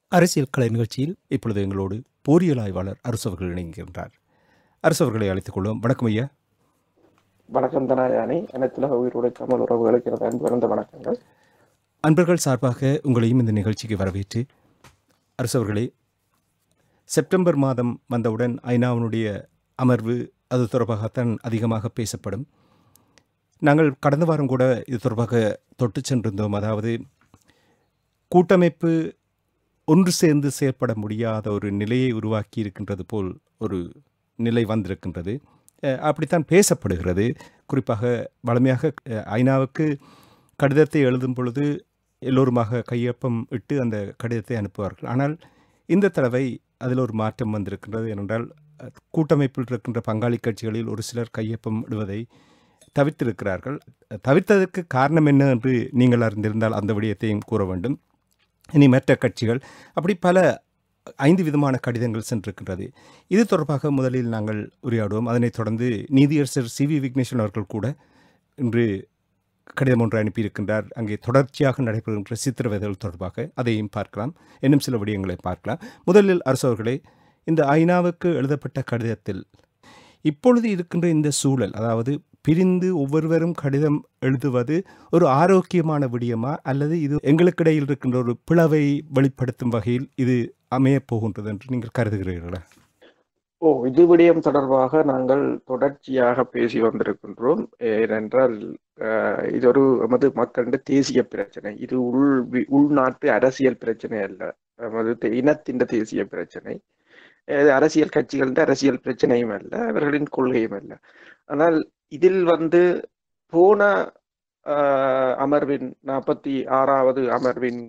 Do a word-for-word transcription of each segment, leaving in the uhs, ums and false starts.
அரசியல் கலை நிகழ்ச்சியில் இப்பொழுது எங்களோடு போரியல் ஆய்வாளர் அரசு அவர்கள் இணைகின்றார். அரசு அவர்களை அழைத்துக் கொள்வோம். வணக்கம் ஐயா. வணக்கம் தனாயானி. அனைத்துலக உயிரோடு தமிழ் உறவுகளுக்கு எனது அன்பு பிறந்த வணக்கங்கள். அன்பர்கள் சார்பாக உங்களையும் இந்த நிகழ்ச்சிக்கு வரவேற்று, அரசு அவர்களே, செப்டம்பர் மாதம் வந்தவுடன் ஐநாவினுடைய அமர்வு அது தொடர்பாகத்தான் அதிகமாக பேசப்படும். நாங்கள் கடந்த வாரம் கூட இது தொடர்பாக தொட்டு சென்றிருந்தோம். அதாவது கூட்டமைப்பு ஒன்று சேர்ந்து செயற்பட முடியாத ஒரு நிலையை உருவாக்கி இருக்கின்றது போல் ஒரு நிலை வந்திருக்கின்றது. அப்படித்தான் பேசப்படுகிறது. குறிப்பாக வலிமையாக ஐநாவுக்கு கடிதத்தை எழுதும் பொழுது எல்லோருமாக கையொப்பம் இட்டு அந்த கடிதத்தை அனுப்புவார்கள். ஆனால் இந்த தடவை அதில் ஒரு மாற்றம் வந்திருக்கின்றது. ஏனென்றால் கூட்டமைப்பில் இருக்கின்ற பங்காளி கட்சிகளில் ஒரு சிலர் கையொப்பம் இடுவதை தவிர்த்திருக்கிறார்கள். தவிர்த்ததற்கு காரணம் என்ன என்று நீங்கள் அறிந்திருந்தால் அந்த விடயத்தையும் கூற வேண்டும். இனி மற்ற கட்சிகள் அப்படி பல ஐந்து விதமான கடிதங்கள் சென்றிருக்கின்றது. இது தொடர்பாக முதலில் நாங்கள் உரையாடுவோம். அதனைத் தொடர்ந்து நீதியரசர் சி வி விக்னேஸ்வரன் அவர்கள் கூட இன்று கடிதம் ஒன்று அனுப்பியிருக்கின்றார். அங்கே தொடர்ச்சியாக நடைபெறுகின்ற சித்திரவதைகள் தொடர்பாக அதையும் பார்க்கலாம். இன்னும் சில விடயங்களை பார்க்கலாம். முதலில் அரசு அவர்களே, இந்த ஐநாவுக்கு எழுதப்பட்ட கடிதத்தில் இப்பொழுது இருக்கின்ற இந்த சூழல், அதாவது பிரிந்து ஒவ்வொருவரும் கடிதம் எழுதுவது ஒரு ஆரோக்கியமான விடயமா, அல்லது இது எங்களுக்கிடையில் இருக்கின்ற ஒரு பிளவை வெளிப்படுத்தும் வகையில் இது அமையப் போகின்றது என்று நீங்கள் கருதுகிறீர்களா? ஓ இது விடயம் தொடர்பாக நாங்கள் தொடர்ச்சியாக பேசி வந்திருக்கின்றோம். ஏனென்றால் இது ஒரு எமது மக்களின் தேசிய பிரச்சனை. இது உள் உள்நாட்டு அரசியல் பிரச்சனை அல்ல, எமது இனத்தின் தேசிய பிரச்சனை. அரசியல் கட்சிகளின் அரசியல் பிரச்சனையும் அல்ல, அவர்களின் கொள்கையும் அல்ல. ஆனால் இதில் வந்து போன அமர்வின் நாற்பத்தி ஆறாவது அமர்வின்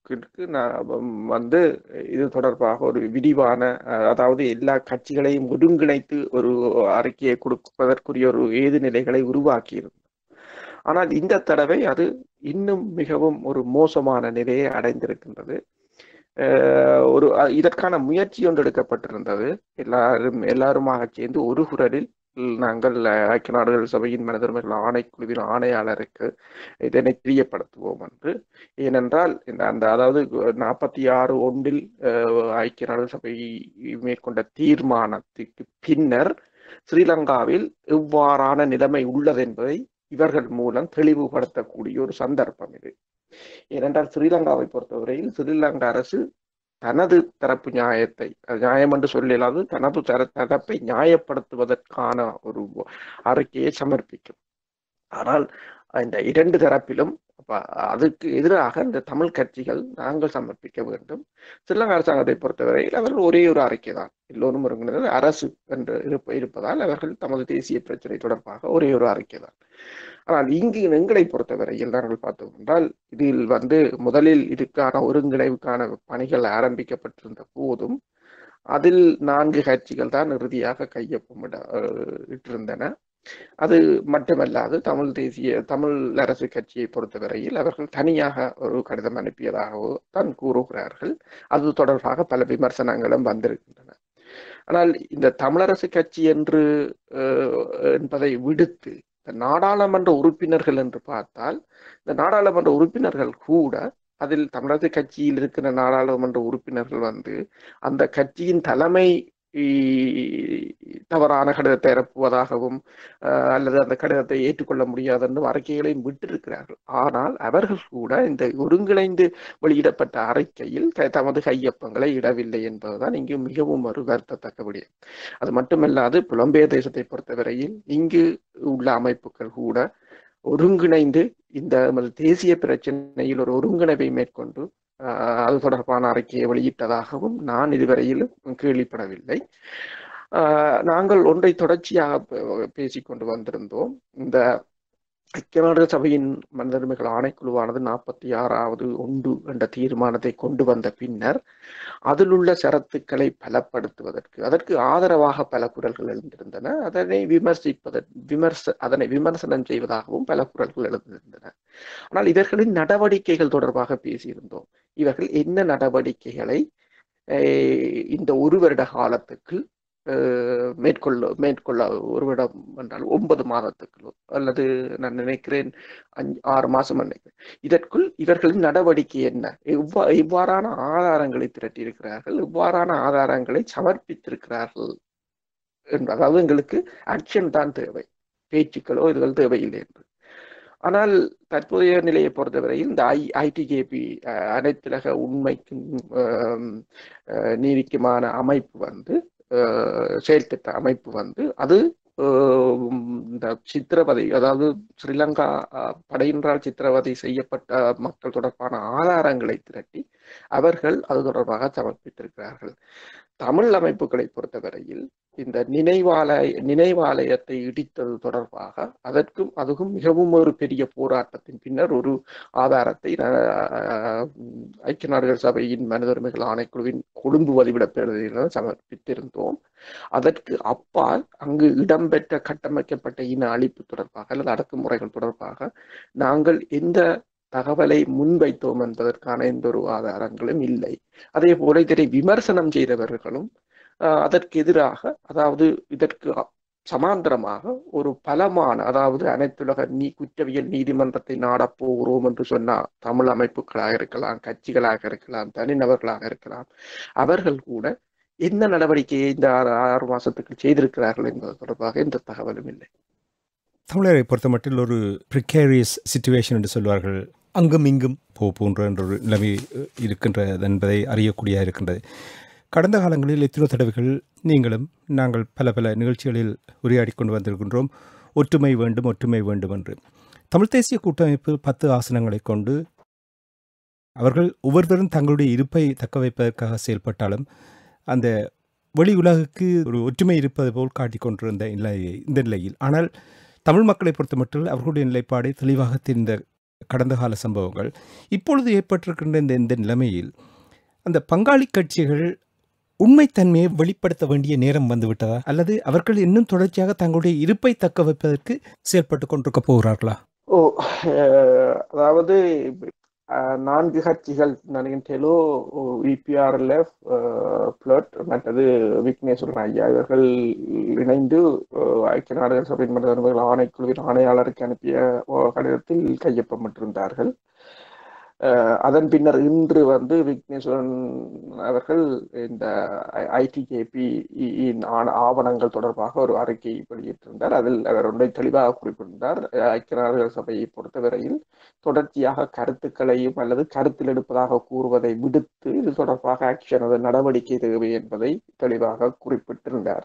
வந்து இது தொடர்பாக ஒரு விரிவான, அதாவது எல்லா கட்சிகளையும் ஒருங்கிணைத்து ஒரு அறிக்கையை கொடுப்பதற்குரிய ஒரு ஏது நிலைகளை உருவாக்கியிருந்தது. ஆனால் இந்த தடவை அது இன்னும் மிகவும் ஒரு மோசமான நிலையை அடைந்திருக்கின்றது. ஒரு இதற்கான முயற்சி ஒன்று எடுக்கப்பட்டிருந்தது. எல்லாரும் எல்லாருமாக சேர்ந்து ஒரு குரலில் நாங்கள் ஐக்கிய நாடுகள் சபையின் மனிதர்கள் ஆணைக்குழுவின் ஆணையாளருக்கு இதனை தெரியப்படுத்துவோம் என்று. ஏனென்றால் இந்த அந்த அதாவது நாற்பத்தி ஆறு ஒன்றில் ஐக்கிய நாடுகள் சபை மேற்கொண்ட தீர்மானத்துக்கு பின்னர் ஸ்ரீலங்காவில் எவ்வாறான நிலைமை உள்ளது என்பதை இவர்கள் மூலம் தெளிவுபடுத்தக்கூடிய ஒரு சந்தர்ப்பம் இது. ஏனென்றால் ஸ்ரீலங்காவை பொறுத்தவரையில் ஸ்ரீலங்கா அரசு தனது தரப்பு நியாயத்தை, நியாயம் என்று சொல்லலாது, தனது தர தரப்பை நியாயப்படுத்துவதற்கான ஒரு அறிக்கையை சமர்ப்பிக்கும். ஆனால் இந்த இரண்டு தரப்பிலும் அதுக்கு எதிராக இந்த தமிழ் கட்சிகள் நாங்கள் சமர்ப்பிக்க வேண்டும். ஸ்ரீலங்கா அரசாங்கத்தை பொறுத்தவரையில் அவர்கள் ஒரே ஒரு அறிக்கை தான், எல்லோரும் ஒருங்கிணைந்த அரசு என்று இருப்பதால் அவர்கள் தமது தேசிய பிரச்சனை தொடர்பாக ஒரே ஒரு அறிக்கை தான். ஆனால் இங்கு எங்களை பொறுத்தவரையில் நாங்கள் பார்த்தோம் என்றால் இதில் வந்து முதலில் இதுக்கான ஒருங்கிணைவுக்கான பணிகள் ஆரம்பிக்கப்பட்டிருந்த போதும் அதில் நான்கு கட்சிகள் தான் இறுதியாக கையொப்பமிட இட்டிருந்தன. அது மட்டுமல்லாது தமிழ் தேசிய தமிழ் அரசு கட்சியை பொறுத்தவரையில் அவர்கள் தனியாக ஒரு கடிதம் அனுப்பியதாகவோ தான் கூறுகிறார்கள். அது தொடர்பாக பல விமர்சனங்களும் வந்திருக்கின்றன. ஆனால் இந்த தமிழரசு கட்சி என்று என்பதை விடுத்து நாடாளுமன்ற உறுப்பினர்கள் என்று பார்த்தால், இந்த நாடாளுமன்ற உறுப்பினர்கள் கூட அதில் தமிழரசு கட்சியில் இருக்கிற நாடாளுமன்ற உறுப்பினர்கள் வந்து அந்த கட்சியின் தலைமை தவறான கடிதத்தை இறப்புவதாகவும் அல்லது அந்த கடிதத்தை ஏற்றுக்கொள்ள முடியாது என்றும் அறிக்கைகளையும் விட்டிருக்கிறார்கள். ஆனால் அவர்கள் கூட இந்த ஒருங்கிணைந்து வெளியிடப்பட்ட அறிக்கையில் தமது கையொப்பங்களை இடவில்லை என்பதுதான் இங்கு மிகவும் ஒரு வருத்தத்தக்க விடயம். அது மட்டுமல்லாது புலம்பெயர் தேசத்தை பொறுத்தவரையில் இங்கு உள்ள அமைப்புகள் கூட ஒருங்கிணைந்து இந்த தேசிய பிரச்சனையில் ஒரு ஒருங்கிணைவை மேற்கொண்டு அது தொடர்பான அறிக்கையை வெளியிட்டதாகவும் நான் இதுவரையிலும் கேள்விப்படவில்லை. நாங்கள் ஒன்றை தொடர்ச்சியாக பேசிக்கொண்டு வந்திருந்தோம். இந்த ஐக்கிய நாடுகள் சபையின் மனித உரிமைகள் ஆணைக்குழுவானது நாற்பத்தி ஆறாவது ஒன்று என்ற தீர்மானத்தை கொண்டு வந்த பின்னர் அதில் உள்ள ஷரத்துக்களை பலப்படுத்துவதற்கு அதற்கு ஆதரவாக பல குரல்கள் எழுந்திருந்தன. அதனை விமர்சிப்பதற்கு விமர்ச அதனை விமர்சனம் செய்வதாகவும் பல குரல்கள் எழுந்திருந்தன. ஆனால் இவர்களின் நடவடிக்கைகள் தொடர்பாக பேசியிருந்தோம். இவர்கள் என்ன நடவடிக்கைகளை இந்த ஒரு வருட காலத்துக்கு மேற்கொள்ள மேற்கொள்ள ஒரு விடம் என்றால் ஒன்பது மாதத்துக்குள்ளோ அல்லது நான் நினைக்கிறேன் அஞ்சு ஆறு மாசம் நினைக்கிறேன். இதற்குள் இவர்களின் நடவடிக்கை என்ன, எவ்வா எவ்வாறான ஆதாரங்களை திரட்டியிருக்கிறார்கள், எவ்வாறான ஆதாரங்களை சமர்ப்பித்திருக்கிறார்கள் என்று. அதாவது எங்களுக்கு ஆக்ஷன் தான் தேவை, பேச்சுக்களோ இதுகள் தேவையில்லை என்று. ஆனால் தற்போதைய நிலையை பொறுத்தவரையில் இந்த ஐ ஐடிகேபி அனைத்துலக உண்மைக்கும் நீதிக்குமான அமைப்பு வந்து செயல்திட்ட அமைப்பு வந்து அது இந்த சித்திரவதை, அதாவது ஸ்ரீலங்கா படையினரால் சித்திரவதை செய்யப்பட்ட மக்கள் தொடர்பான ஆதாரங்களை திரட்டி அவர்கள் அது தொடர்பாக சமர்ப்பித்திருக்கிறார்கள். தமிழ் அமைப்புகளை பொறுத்தவரையில் இந்த நினைவாலய நினைவாலயத்தை இடித்தது தொடர்பாக அதற்கும் அதுக்கும் மிகவும் ஒரு பெரிய போராட்டத்தின் பின்னர் ஒரு ஆதாரத்தை ஐக்கிய நாடுகள் சபையின் மனித உரிமைகள் ஆணைக்குழுவின் கொழும்பு வதிவிட பேரவையில் சமர்ப்பித்திருந்தோம். அதற்கு அப்பால் அங்கு இடம்பெற்ற கட்டமைக்கப்பட்ட இன அழிப்பு தொடர்பாக அல்லது அடக்குமுறைகள் தொடர்பாக நாங்கள் எந்த தகவலை முன்வைத்தோம் என்பதற்கான எந்த ஒரு ஆதாரங்களும் இல்லை. அதே போல இதனை விமர்சனம் செய்தவர்களும் அதற்கு எதிராக, அதாவது இதற்கு சமாந்தரமாக ஒரு பலமான, அதாவது அனைத்துலக நீ குற்றவியல் நீதிமன்றத்தை நாடப்போகிறோம் என்று சொன்ன தமிழ் அமைப்புகளாக இருக்கலாம், கட்சிகளாக இருக்கலாம், தனிநபர்களாக இருக்கலாம், அவர்கள் கூட என்ன நடவடிக்கையை இந்த ஆறு ஆறு மாசத்துக்கு செய்திருக்கிறார்கள் என்பது தொடர்பாக எந்த தகவலும் இல்லை. தமிழரை பொறுத்த மட்டில் ஒரு ப்ரிகேரியஸ் சிச்சுவேஷன் என்று சொல்வார்கள், அங்கும் இங்கும் போ போன்ற என்ற ஒரு நிலைமை இருக்கின்றது என்பதை அறியக்கூடியதாக இருக்கின்றது. கடந்த காலங்களில் எத்தனையோ தடவைகள் நீங்களும் நாங்கள் பல பல நிகழ்ச்சிகளில் உரையாடி கொண்டு வந்திருக்கின்றோம், ஒற்றுமை வேண்டும் ஒற்றுமை வேண்டும் என்று. தமிழ் தேசிய கூட்டமைப்பு பத்து ஆசனங்களை கொண்டு அவர்கள் ஒவ்வொருவரும் தங்களுடைய இருப்பை தக்க வைப்பதற்காக செயல்பட்டாலும் அந்த வெளி உலகுக்கு ஒரு ஒற்றுமை இருப்பது போல் காட்டிக்கொண்டிருந்த நிலையை இந்த நிலையில், ஆனால் தமிழ் மக்களை பொறுத்த மட்டும் அவர்களுடைய நிலைப்பாடை தெளிவாக தெரிந்த கடந்த கால சம்பவங்கள் இப்பொழுது ஏற்பட்டிருக்கின்ற இந்த இந்த நிலைமையில் அந்த பங்காளி கட்சிகள் உண்மைத்தன்மையை வெளிப்படுத்த வேண்டிய நேரம் வந்துவிட்டதா, அல்லது அவர்கள் இன்னும் தொடர்ச்சியாக தங்களுடைய இருப்பை தக்க வைப்பதற்கு செயல்பட்டு கொண்டிருக்க போகிறார்களா? ஓ, அதாவது நான்கு கட்சிகள் டெலோ, இபிஆர்எல்எஃப், பிளட், மற்றது விக்னேஸ்வரன் ஐயா இவர்கள் இணைந்து ஐக்கிய நாடுகள் சபையின் மனித உரிமைகள் ஆணைக்குழுவின் ஆணையாளருக்கு அனுப்பிய கடிதத்தில் கையொப்பமிட்டிருந்தார்கள். அதன் பின்னர் இன்று வந்து விக்னேஸ்வரன் அவர்கள் இந்த ஐடிகேபி ஆவணங்கள் தொடர்பாக ஒரு அறிக்கை வெளியிட்டிருந்தார். அதில் அவர் ஒன்றை தெளிவாக குறிப்பிட்டிருந்தார். ஐக்கிய நாடுகள் சபையை பொறுத்தவரையில் தொடர்ச்சியாக கருத்துக்களையும் அல்லது கருத்தில் எடுப்பதாக கூறுவதை விடுத்து இது தொடர்பாக ஆக்ஷன், அது நடவடிக்கை தேவை என்பதை தெளிவாக குறிப்பிட்டிருந்தார்.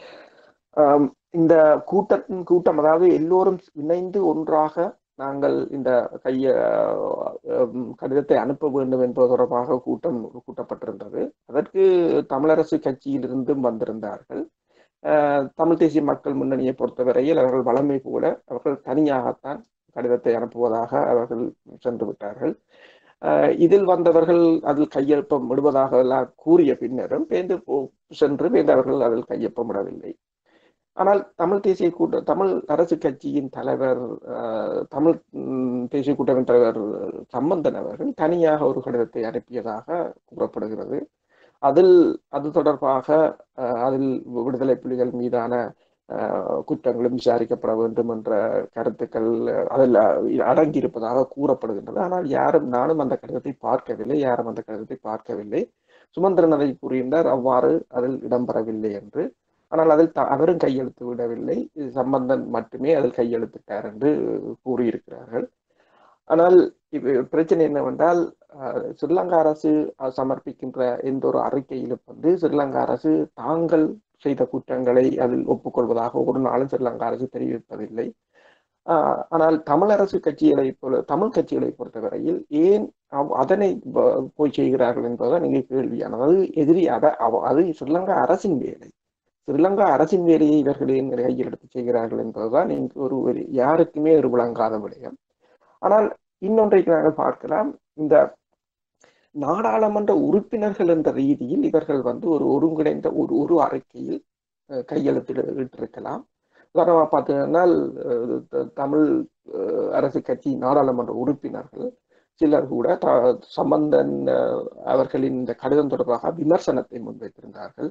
இந்த கூட்டத்தின் கூட்டம், அதாவது எல்லோரும் இணைந்து ஒன்றாக நாங்கள் இந்த கைய கடிதத்தை அனுப்ப வேண்டும் என்பது தொடர்பாக கூட்டம் கூட்டப்பட்டிருந்தது. அதற்கு தமிழரசு கட்சியிலிருந்தும் வந்திருந்தார்கள். தமிழ் தேசிய மக்கள் முன்னணியை பொறுத்தவரையில் அவர்கள் வளமை போல அவர்கள் தனியாகத்தான் கடிதத்தை அனுப்புவதாக அவர்கள் சென்று விட்டார்கள். இதில் வந்தவர்கள் அதில் கையொப்பம் விடுவதாக எல்லாம் கூறிய பின்னரும் பேந்து சென்று பேந்து அவர்கள் அதில் கையொப்பமிடவில்லை. ஆனால் தமிழ் தேசிய கூட்ட தமிழ் அரசு கட்சியின் தலைவர், தமிழ் தேசிய கூட்டமைப்பின் தலைவர் சம்பந்தன் அவர்கள் தனியாக ஒரு கடிதத்தை அனுப்பியதாக கூறப்படுகிறது. அதில் அது தொடர்பாக அதில் விடுதலை புலிகள் மீதான குற்றங்களும் விசாரிக்கப்பட வேண்டும் என்ற கருத்துக்கள் அதில் அடங்கியிருப்பதாக கூறப்படுகின்றது. ஆனால் யாரும், நானும் அந்த கடிதத்தை பார்க்கவில்லை, யாரும் அந்த கடிதத்தை பார்க்கவில்லை. சுமந்திரன் அதை கூறுகின்றார் அவ்வாறு அதில் இடம்பெறவில்லை என்று. ஆனால் அதில் அவரும் கையெழுத்து விடவில்லை, சம்பந்தன் மட்டுமே அதில் கையெழுத்திட்டார் என்று கூறியிருக்கிறார்கள். ஆனால் பிரச்சனை என்னவென்றால், ஸ்ரீலங்கா அரசு சமர்ப்பிக்கின்ற எந்த ஒரு அறிக்கையிலும் வந்து ஸ்ரீலங்கா அரசு தாங்கள் செய்த குற்றங்களை அதில் ஒப்புக்கொள்வதாக ஒரு நாளும் ஸ்ரீலங்கா அரசு தெரிவிப்பதில்லை. ஆஹ் ஆனால் தமிழரசு கட்சிகளை போல தமிழ் கட்சிகளை பொறுத்தவரையில் ஏன் அதனை போய் செய்கிறார்கள் என்பதுதான் இங்கே கேள்வியானது. அது எதிரி அத அது ஸ்ரீலங்கா அரசின் வேலை. ஸ்ரீலங்கா அரசின் வேலையை இவர்களின் கையில் எடுத்து செய்கிறார்கள் என்பதுதான் இங்கு ஒரு யாருக்குமே ஒரு விளங்காத விடயம். ஆனால் இன்னொன்றைக்கு நாங்கள் பார்க்கலாம், இந்த நாடாளுமன்ற உறுப்பினர்கள் என்ற ரீதியில் இவர்கள் வந்து ஒரு ஒருங்கிணைந்த ஒரு ஒரு அறிக்கையில் கையெழுத்திட்டிருக்கலாம். உதாரணமாக பார்த்தீங்கன்னா தமிழ் அரசு கட்சி நாடாளுமன்ற உறுப்பினர்கள் சிலர் கூட சம்பந்தன் அவர்களின் இந்த கடிதம் தொடர்பாக விமர்சனத்தை முன்வைத்திருந்தார்கள்.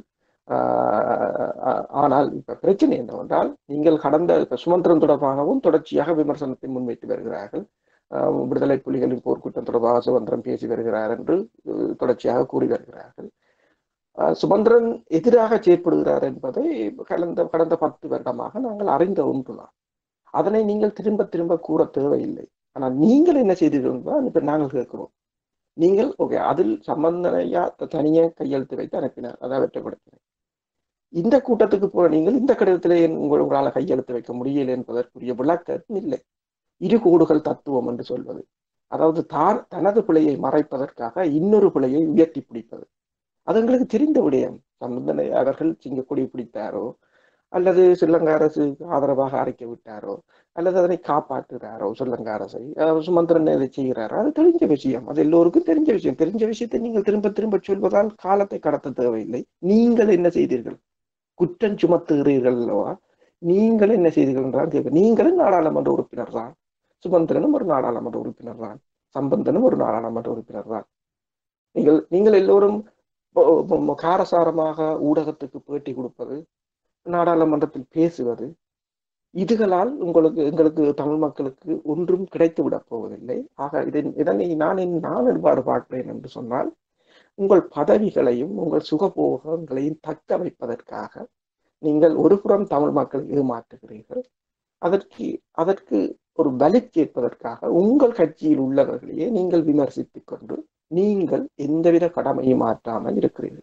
ஆஹ் ஆனால் இப்ப பிரச்சனை என்னவென்றால் நீங்கள் கடந்த இப்ப சுமந்திரன் தொடர்பாகவும் தொடர்ச்சியாக விமர்சனத்தை முன்வைத்து வருகிறார்கள். ஆஹ் விடுதலை புலிகளின் போர்க்குற்றம் தொடர்பாக சுமந்திரன் பேசி வருகிறார் என்று அஹ், தொடர்ச்சியாக கூறி வருகிறார்கள். ஆஹ் சுமந்திரன் எதிராக செயற்படுகிறார் என்பதை கடந்த கடந்த பத்து வருடமாக நாங்கள் அறிந்த ஒன்றுதான். அதனை நீங்கள் திரும்ப திரும்ப கூற தேவையில்லை. ஆனால் நீங்கள் என்ன செய்தீர்கள் தான் இப்ப நாங்கள் கேட்கிறோம். நீங்கள் ஓகே அதில் சம்பந்தனையா தனியே கையெழுத்து வைத்து அனுப்பினார், அதை வெற்றப்படுத்தினார். இந்த கூட்டத்துக்கு போற நீங்கள் இந்த கடிதத்திலே உங்கள் உங்களால் கையெழுத்து வைக்க முடியல என்பதற்குரிய விளக்கம் இல்லை. இரு கோடுகள் தத்துவம் என்று சொல்வது, அதாவது தான் தனது பிழையை மறைப்பதற்காக இன்னொரு பிழையை உயர்த்தி பிடிப்பது. அது எங்களுக்கு தெரிந்த விடயம். சம்பந்தனை அவர்கள் சிங்கக்கொடி பிடித்தாரோ அல்லது ஸ்ரீலங்கா அரசு ஆதரவாக அறிக்கை விட்டாரோ அல்லது அதனை காப்பாற்றுகிறாரோ ஸ்ரீலங்கா அரசை, அஹ் சுமந்திரன் இதை செய்கிறாரோ, அது தெரிஞ்ச விஷயம். அது எல்லோருக்கும் தெரிஞ்ச விஷயம். தெரிஞ்ச விஷயத்தை நீங்கள் திரும்ப திரும்ப சொல்வதால் காலத்தை கடத்த தேவையில்லை. நீங்கள் என்ன செய்தீர்கள்? குற்றம் சுமத்துகிறீர்கள் அல்லவா? நீங்கள் என்ன செய்தீர்கள் என்றால் கேட்க, நீங்களும் நாடாளுமன்ற உறுப்பினர் தான், சுமந்திரனும் ஒரு நாடாளுமன்ற உறுப்பினர் தான், சம்பந்தனும் ஒரு நாடாளுமன்ற உறுப்பினர் தான். நீங்கள் நீங்கள் எல்லோரும் காரசாரமாக ஊடகத்துக்கு பேட்டி கொடுப்பது, நாடாளுமன்றத்தில் பேசுவது, இதுகளால் உங்களுக்கு எங்களுக்கு தமிழ் மக்களுக்கு ஒன்றும் கிடைத்து விடப் போவதில்லை. ஆக இதன் இதனை நான் நான் எவ்வாறு பார்க்கிறேன் என்று சொன்னால், உங்கள் பதவிகளையும் உங்கள் சுகபோகங்களையும் தக்க வைப்பதற்காக நீங்கள் ஒரு புறம் தமிழ் மக்களை ஏமாற்றுகிறீர்கள். அதற்கு அதற்கு ஒரு பலி கேட்பதற்காக உங்கள் கட்சியில் உள்ளவர்களையே நீங்கள் விமர்சித்துக் கொண்டு நீங்கள் எந்தவித கடமையும் மாற்றாமல் இருக்கிறீர்கள்.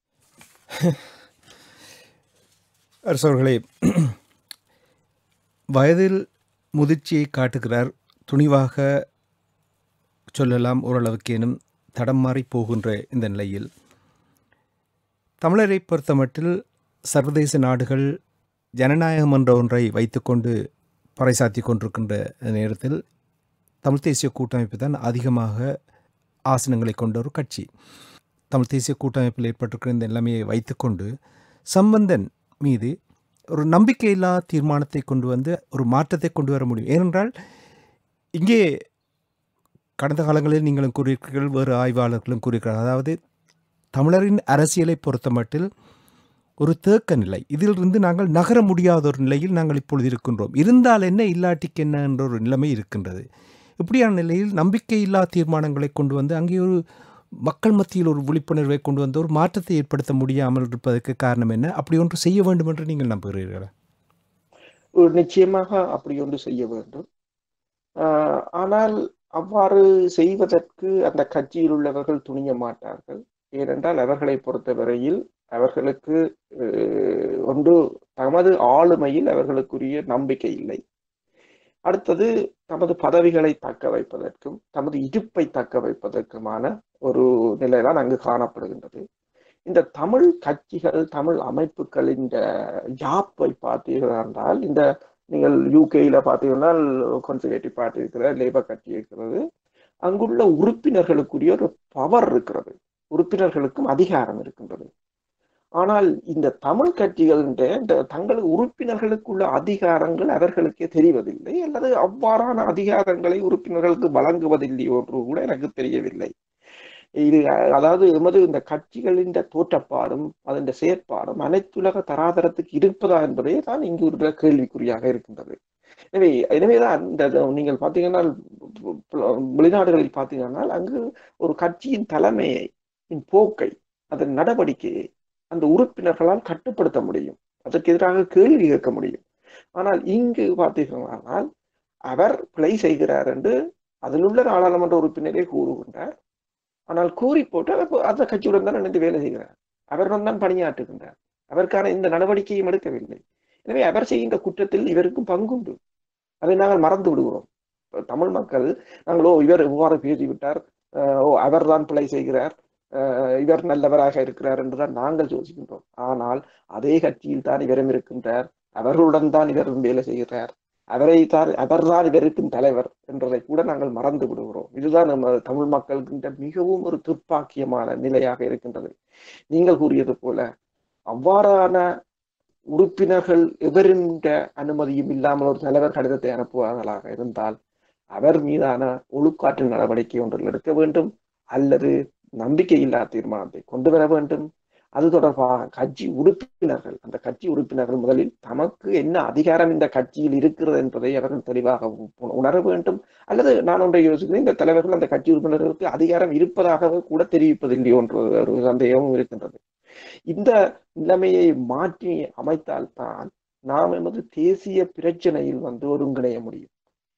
அரசவர்களே, வயதில் முதிர்ச்சியை காட்டுகிறார். துணிவாக சொல்லலாம், ஓரளவுக்கேனும் தடம் மாறி போகின்ற இந்த நிலையில் தமிழரை பொறுத்தமட்டில் சர்வதேச நாடுகள் ஜனநாயகம் என்ற ஒன்றை வைத்துக்கொண்டு பறைசாற்றி கொண்டிருக்கின்ற நேரத்தில் தமிழ் தேசிய கூட்டமைப்பு தான் அதிகமாக ஆசனங்களை கொண்ட ஒரு கட்சி. தமிழ் தேசிய கூட்டமைப்பில் ஏற்பட்டிருக்கிற இந்த நிலைமையை வைத்துக்கொண்டு சம்பந்தன் மீது ஒரு நம்பிக்கையில்லா தீர்மானத்தை கொண்டு வந்து ஒரு மாற்றத்தை கொண்டு வர முடியும். ஏனென்றால் இங்கே கடந்த காலங்களில் நீங்களும் கூறியிருக்கிறீர்கள், வேறு ஆய்வாளர்களும் கூறியிருக்கிறார்கள், அதாவது தமிழரின் அரசியலை பொறுத்தமட்டில் ஒரு தேக்க நிலை, இதிலிருந்து நாங்கள் நகர முடியாத ஒரு நிலையில் நாங்கள் இப்பொழுது இருக்கின்றோம். இருந்தால் என்ன, இல்லாட்டிக்கு என்ன என்ற ஒரு நிலைமை இருக்கின்றது. இப்படியான நிலையில் நம்பிக்கையில்லா தீர்மானங்களை கொண்டு வந்து அங்கே ஒரு மக்கள் மத்தியில் ஒரு விழிப்புணர்வை கொண்டு வந்து ஒரு மாற்றத்தை ஏற்படுத்த முடியாமல் இருப்பதற்கு காரணம் என்ன? அப்படி ஒன்று செய்ய வேண்டும் என்று நீங்கள் நம்புகிறீர்களா? நிச்சயமாக அப்படி ஒன்று செய்ய வேண்டும். ஆஹ் ஆனால் அவ்வாறு செய்வதற்கு அந்த கட்சியில் உள்ளவர்கள் துணிய மாட்டார்கள். ஏனென்றால் அவர்களை பொறுத்தவரையில் அவர்களுக்கு ஒன்று தமது ஆளுமையில் அவர்களுக்குரிய நம்பிக்கை இல்லை. அடுத்தது தமது பதவிகளை தக்க வைப்பதற்கும் தமது இருப்பை தக்க வைப்பதற்குமான ஒரு நிலைதான் அங்கு காணப்படுகின்றது. இந்த தமிழ் கட்சிகள் தமிழ் அமைப்புகள் இந்த யாப்பை பார்த்தீர்கள் என்றால், இந்த நீங்கள் யூகேல பார்த்தீங்கன்னா கன்சர்வேட்டிவ் பார்ட்டி இருக்கிற, லேபர் கட்சி இருக்கிறது, அங்குள்ள உறுப்பினர்களுக்குரிய ஒரு பவர் இருக்கிறது, உறுப்பினர்களுக்கும் அதிகாரம் இருக்கின்றது. ஆனால் இந்த தமிழ் கட்சிகள் இந்த தங்கள் உறுப்பினர்களுக்குள்ள அதிகாரங்கள் அவர்களுக்கே தெரிவதில்லை, அல்லது அவ்வாறான அதிகாரங்களை உறுப்பினர்களுக்கு வழங்குவதில்லை ஒன்று கூட எனக்கு தெரியவில்லை. இது அதாவது எமது இந்த கட்சிகளின் தோற்றப்பாடும் அதன் செயற்பாடும் அனைத்துலக தராதரத்துக்கு இருப்பதா என்பதே தான் இங்கு ஒரு கேள்விக்குறியாக இருக்கின்றது. எனவே எனவேதான் இந்த நீங்கள் பார்த்தீங்கன்னா வெளிநாடுகளில் பார்த்தீங்கன்னா அங்கு ஒரு கட்சியின் தலைமையை போக்கை அதன் நடவடிக்கையை அந்த உறுப்பினர்களால் கட்டுப்படுத்த முடியும், அதற்கு எதிராக கேள்வி கேட்க முடியும். ஆனால் இங்கு பார்த்தீர்களானால் அவர் பிழை செய்கிறார் என்று அதில் உள்ள நாடாளுமன்ற உறுப்பினரே கூறுகின்றார். ஆனால் கூறி போட்டு அவர் அந்த கட்சியுடன் தான் இணைந்து வேலை செய்கிறார், அவருடன் தான் பணியாற்றுகின்றார், அவருக்கான இந்த நடவடிக்கையும் எடுக்கவில்லை. எனவே அவர் செய்கின்ற குற்றத்தில் இவருக்கும் பங்குண்டு, அதை நாங்கள் மறந்து விடுகிறோம். தமிழ் மக்கள் நாங்களோ இவர் எவ்வாறு பேசிவிட்டார், ஓ அவர் தான் பிழை செய்கிறார், இவர் நல்லவராக இருக்கிறார் என்றுதான் நாங்கள் யோசிக்கின்றோம். ஆனால் அதே கட்சியில் தான் இவரும் இருக்கின்றார், அவர்களுடன் தான் இவரும் வேலை செய்கிறார், அவரை தான் அவர்தான் இவருக்கும் தலைவர் என்றதை கூட நாங்கள் மறந்து விடுகிறோம். இதுதான் நம்ம தமிழ் மக்களுக்கு மிகவும் ஒரு துர்ப்பாக்கியமான நிலையாக இருக்கின்றது. நீங்கள் கூறியது போல அவ்வாறான உறுப்பினர்கள் எவரின் அனுமதியும் இல்லாமல் ஒரு தலைவர் கடிதத்தை அனுப்புவார்களாக இருந்தால் அவர் மீதான ஒழுக்காற்று நடவடிக்கை ஒன்றில் எடுக்க வேண்டும், அல்லது நம்பிக்கையில்லா தீர்மானத்தை கொண்டு வர வேண்டும், அது தொடர்பாக கட்சி உறுப்பினர்கள் அந்த கட்சி உறுப்பினர்கள் முதலில் தமக்கு என்ன அதிகாரம் இந்த கட்சியில் இருக்கிறது என்பதை அவர்கள் தெளிவாக உணர வேண்டும். அல்லது நான் ஒன்றை யோசிக்கிறேன், இந்த தலைவர்கள் அந்த கட்சி உறுப்பினர்களுக்கு அதிகாரம் இருப்பதாக கூட தெரிவிப்பதில்லை என்ற ஒரு சந்தேகமும் இருக்கின்றது. இந்த நிலைமையை மாற்றி அமைத்தால்தான் நாம் எமது தேசிய பிரச்சனையில் வந்து ஒருங்கிணைய முடியும்.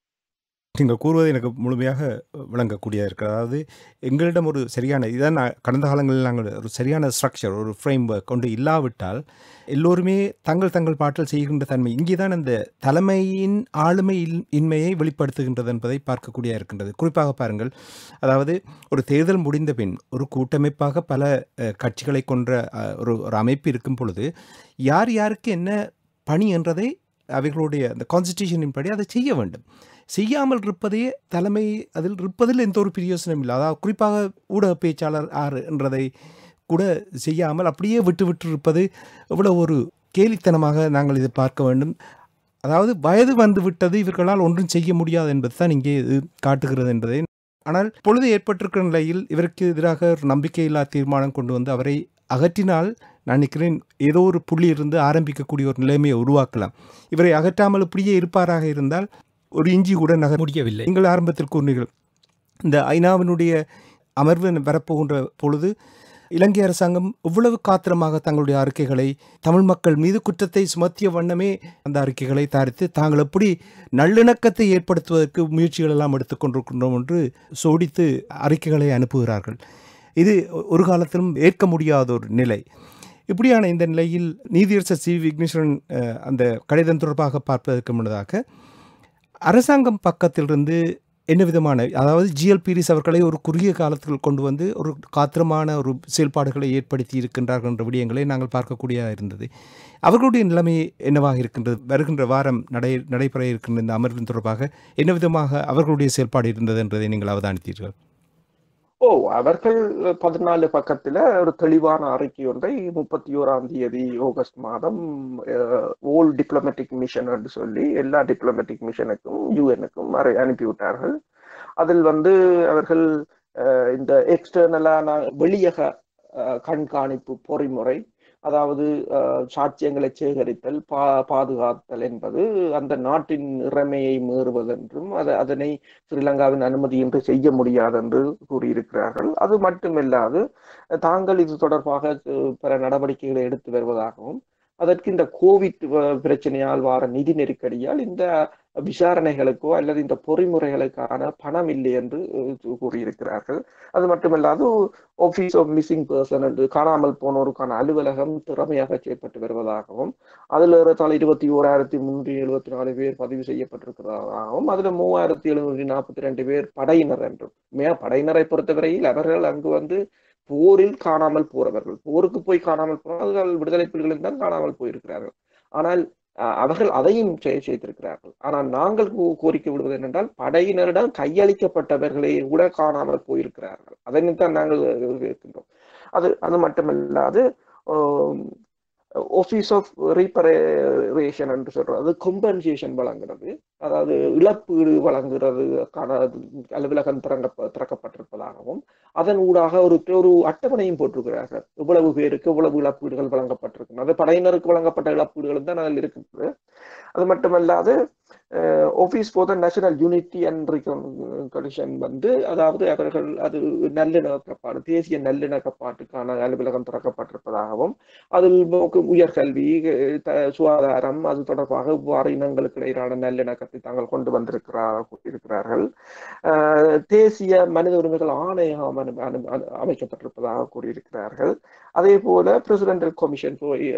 நீங்கள் கூறுவது எனக்கு முழுமையாக விளங்கக்கூடியதாக இருக்குது. அதாவது எங்களிடம் ஒரு சரியான இதான் நான் கடந்த காலங்களில் நாங்கள் ஒரு சரியான ஸ்ட்ரக்சர் ஒரு ஃப்ரேம் ஒர்க் கொண்டு இல்லாவிட்டால் எல்லோருமே தங்கள் தங்கள் பாட்டில் செய்கின்ற தன்மை இங்கே தான் அந்த தலைமையின் ஆளுமை இன்மையை வெளிப்படுத்துகின்றது என்பதை பார்க்கக்கூடியதாக இருக்கின்றது. குறிப்பாக பாருங்கள், அதாவது ஒரு தேர்தல் முடிந்த பின் ஒரு கூட்டமைப்பாக பல கட்சிகளை கொன்ற ஒரு ஒரு அமைப்பு இருக்கும் பொழுது யார் யாருக்கு என்ன பணி என்றதை அவைகளுடைய அந்த கான்ஸ்டிடியூஷனின் படி அதை செய்ய வேண்டும். செய்யாமல் இருப்பதே தலைமை அதில் இருப்பதில் எந்த ஒரு பிரயோசனம் இல்லை. அதாவது குறிப்பாக ஊடக பேச்சாளர் ஆறு என்றதை கூட செய்யாமல் அப்படியே விட்டு விட்டு இருப்பது எவ்வளோ ஒரு கேலித்தனமாக நாங்கள் இதை பார்க்க வேண்டும். அதாவது வயது வந்து விட்டது, இவர்களால் ஒன்றும் செய்ய முடியாது என்பது தான் இங்கே இது காட்டுகிறது என்பதை. ஆனால் பொழுது ஏற்பட்டிருக்கிற நிலையில் இவருக்கு எதிராக ஒரு நம்பிக்கையில்லா தீர்மானம் கொண்டு வந்து அவரை அகற்றினால் நான் நினைக்கிறேன் ஏதோ ஒரு புள்ளியிலிருந்து ஆரம்பிக்கக்கூடிய ஒரு நிலைமையை உருவாக்கலாம். இவரை அகற்றாமல் இப்படியே இருப்பாராக இருந்தால் ஒரு இஞ்சி கூட நகர முடியவில்லை. நீங்கள் ஆரம்பத்தில் கூறினீர்கள் இந்த ஐநாவினுடைய அமர்வு வரப்போகின்ற பொழுது இலங்கை அரசாங்கம் இவ்வளவு காத்திரமாக தங்களுடைய அறிக்கைகளை தமிழ் மக்கள் மீது குற்றத்தை சுமத்திய வண்ணமே அந்த அறிக்கைகளை தயாரித்து தாங்கள் எப்படி நல்லிணக்கத்தை ஏற்படுத்துவதற்கு முயற்சிகள் எல்லாம் எடுத்துக்கொண்டிருக்கின்றோம் என்று சோடித்து அறிக்கைகளை அனுப்புகிறார்கள். இது ஒரு காலத்திலும் ஏற்க முடியாத ஒரு நிலை. இப்படியான இந்த நிலையில் நீதியரசர் சி விக்னேஸ்வரன் அந்த கடிதம் தொடர்பாக பார்ப்பதற்கு முன்னதாக அரசாங்கம் பக்கத்திலிருந்து என்ன விதமான, அதாவது ஜிஎல் பீரிஸ் அவர்களை ஒரு குறுகிய காலத்தில் கொண்டு வந்து ஒரு காத்திரமான ஒரு செயல்பாடுகளை ஏற்படுத்தி இருக்கின்றார்கள் என்ற விடயங்களை நாங்கள் பார்க்கக்கூடியதாக இருந்தது. அவர்களுடைய நிலைமை என்னவாக இருக்கின்றது? வருகின்ற வாரம் நடை நடைபெற இருக்கின்ற இந்த அமர்வின் தொடர்பாக என்ன விதமாக அவர்களுடைய செயல்பாடு இருந்தது என்றதை நீங்கள் அவதானித்தீர்கள்? ஓ அவர்கள் பதினாலு பக்கத்துல ஒரு தெளிவான அறிக்கை ஒன்றை முப்பத்தி ஓராம் தேதி ஆகஸ்ட் மாதம் ஓல் டிப்ளமேட்டிக் மிஷன் என்று சொல்லி எல்லா டிப்ளமேட்டிக் மிஷனுக்கும் யூஎனுக்கும் அனுப்பிவிட்டார்கள். அதில் வந்து அவர்கள் இந்த எக்ஸ்டர்னலான வெளியக கண்காணிப்பு பொறிமுறை, அதாவது சாட்சியங்களை சேகரித்தல் பா பாதுகாத்தல் என்பது அந்த நாட்டின் இறைமையை மீறுவதென்றும் அதை அதனை ஸ்ரீலங்காவின் அனுமதியின்றி செய்ய முடியாது என்று கூறியிருக்கிறார்கள். அது மட்டுமில்லாது தாங்கள் இது தொடர்பாக பிற நடவடிக்கைகளை எடுத்து வருவதாகவும் அதற்கு இந்த கோவிட் பிரச்சனையால் வார நிதி நெருக்கடியால் இந்த விசாரணைகளுக்கோ அல்லது இந்த பொறிமுறைகளுக்கான பணம் இல்லை என்று கூறியிருக்கிறார்கள். அது மட்டுமல்லாது ஆபீஸ் ஆஃப் மிஸ்ஸிங் பர்சன் என்று காணாமல் போனோருக்கான அலுவலகம் திறமையாக செயற்பட்டு வருவதாகவும் அதில் ஏறத்தாழ இருபத்தி ஓராயிரத்தி முன்னூற்றி எழுபத்தி நாலு பேர் பதிவு செய்யப்பட்டிருக்கிறதாகவும் அதில் மூவாயிரத்தி எழுநூற்றி நாற்பத்தி ரெண்டு பேர் படையினர் என்றும். மே படையினரை பொறுத்தவரையில் அவர்கள் அங்கு வந்து போரில் காணாமல் போறவர்கள், போருக்கு போய் காணாமல் போனவர்கள் விடுதலை புலிகளில் தான் காணாமல் போயிருக்கிறார்கள். ஆனால் அவர்கள் அதையும் செய்திருக்கிறார்கள். ஆனால் நாங்கள் கோரிக்கை விடுவது என்னென்றால் படையினரிடம் கையளிக்கப்பட்டவர்களே கூட காணாமல் போயிருக்கிறார்கள். அதனைத்தான் நாங்கள் இருக்கின்றோம். அது அது மட்டுமல்லாது ஆஃபீஸ் ஆஃப் ரீபரேஷன் என்று சொல்றது, அது கொம்பன்சேஷன் வழங்குறது, அதாவது இழப்பீடு வழங்குறதுக்கான அலுவலகம் திறங்க திறக்கப்பட்டிருப்பதாகவும் அதன் ஊடாக ஒரு ஒரு அட்டவணையும் போட்டிருக்கிறார்கள். இவ்வளவு பேருக்கு இவ்வளவு இழப்பீடுகள் வழங்கப்பட்டிருக்கு. அது படையினருக்கு வழங்கப்பட்ட இழப்பீடுகள் தான் அதில் இருக்குது. அது மட்டுமல்லாது office for the national unity and reconciliation வந்து, அதாவது அவர்கள் அது நல்லிணக்கப்பாடு தேசிய நல்லிணக்கப்பாட்டுக்கான அலுவலகம் திறக்கப்பட்டிருப்பதாகவும் அதில் உயர்கல்வி சுகாதாரம் அது தொடர்பாக இவ்வாறு இனங்களுக்கு இடையிலான நல்லிணக்கத்தை தாங்கள் கொண்டு வந்திருக்கிறார் இருக்கிறார்கள். தேசிய மனித உரிமைகள் ஆணையம் அமைக்கப்பட்டிருப்பதாக கூறியிருக்கிறார்கள். அதே போல பிரசிடென்டல் கமிஷன்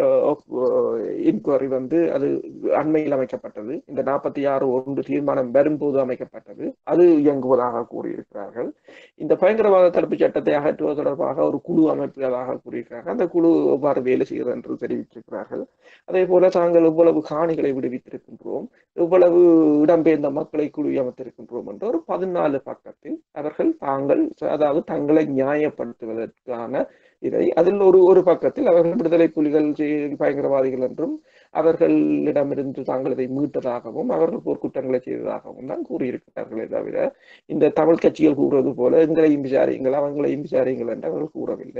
இன்கொயரி வந்து அது அண்மையில் அமைக்கப்பட்டது. இந்த நாற்பத்தி ஆறு ஒன்று தீர்மானம் வரும்போது அமைக்கப்பட்டது. அது இயங்குவதாக கூறியிருக்கிறார்கள். இந்த பயங்கரவாத தடுப்பு சட்டத்தை அகற்றுவது தொடர்பாக ஒரு குழு அமைப்பதாக கூறியிருக்கிறார்கள். அந்த குழு எவ்வாறு வேலை செய்கிறது என்று தெரிவித்திருக்கிறார்கள். அதே போல தாங்கள் இவ்வளவு காணிகளை விடுவித்திருக்கின்றோம், இவ்வளவு இடம்பெயர்ந்த மக்களை குழு அமைத்திருக்கின்றோம் என்ற ஒரு பதினாலு பக்கத்தில் அவர்கள் தாங்கள் அதாவது தங்களை நியாயப்படுத்துவதற்கான இதை அதில் ஒரு ஒரு பக்கத்தில் அவர்கள் விடுதலை புலிகள் பயங்கரவாதிகள் என்றும் அவர்களிடமிருந்து தாங்கள் இதை மீட்டதாகவும் அவர்கள் போர்க்குற்றங்களை செய்ததாகவும் தான் கூறியிருக்கிறார்களே தவிர இந்த தமிழ் கட்சிகள் கூறுவது போல எங்களையும் விசாரியுங்கள் அவங்களையும் விசாரியுங்கள் என்று அவர்கள் கூறவில்லை.